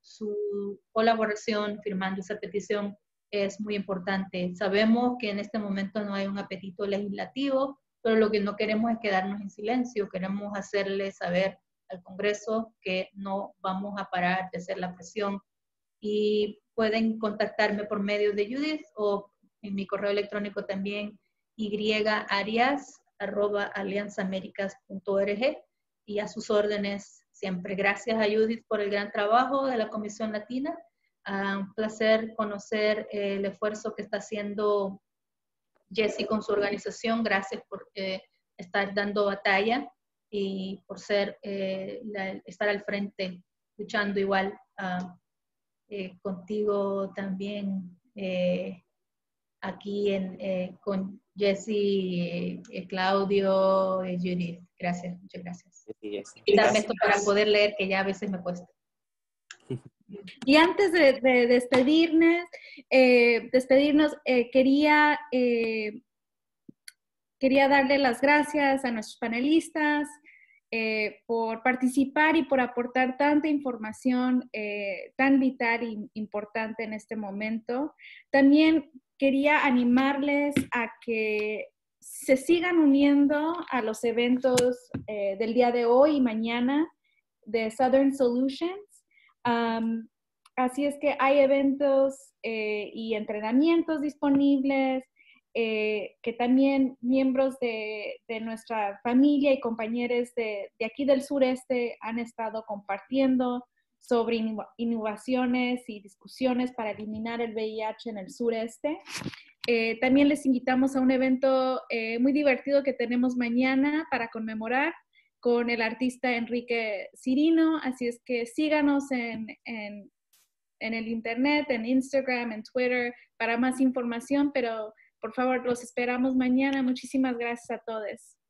su colaboración firmando esa petición es muy importante. Sabemos que en este momento no hay un apetito legislativo, pero lo que no queremos es quedarnos en silencio. Queremos hacerle saber al Congreso que no vamos a parar de hacer la presión. Y pueden contactarme por medio de Judith o en mi correo electrónico también, yarias arroba alianzamericas punto org, y a sus órdenes siempre. Gracias a Judith por el gran trabajo de la Comisión Latina. Uh, un placer conocer eh, el esfuerzo que está haciendo Jessie con su organización. Gracias por eh, estar dando batalla y por ser, eh, la, estar al frente, luchando igual uh, eh, contigo también eh, aquí en, eh, con Jessie, eh, Claudio, eh, Judith. Gracias, muchas gracias. Sí, yes. Y darme esto para poder leer, que ya a veces me cuesta. Y antes de, de despedirnos, eh, despedirnos eh, quería, eh, quería darle las gracias a nuestros panelistas eh, por participar y por aportar tanta información eh, tan vital e importante en este momento. También quería animarles a que se sigan uniendo a los eventos eh, del día de hoy y mañana de Southern Solutions. Um, así es que hay eventos eh, y entrenamientos disponibles eh, que también miembros de, de nuestra familia y compañeros de, de aquí del sureste han estado compartiendo sobre innovaciones y discusiones para eliminar el V I H en el sureste. Eh, también les invitamos a un evento eh, muy divertido que tenemos mañana para conmemorar con el artista Enrique Cirino, así es que síganos en, en, en el internet, en Instagram, en Twitter, para más información, pero por favor, los esperamos mañana. Muchísimas gracias a todos.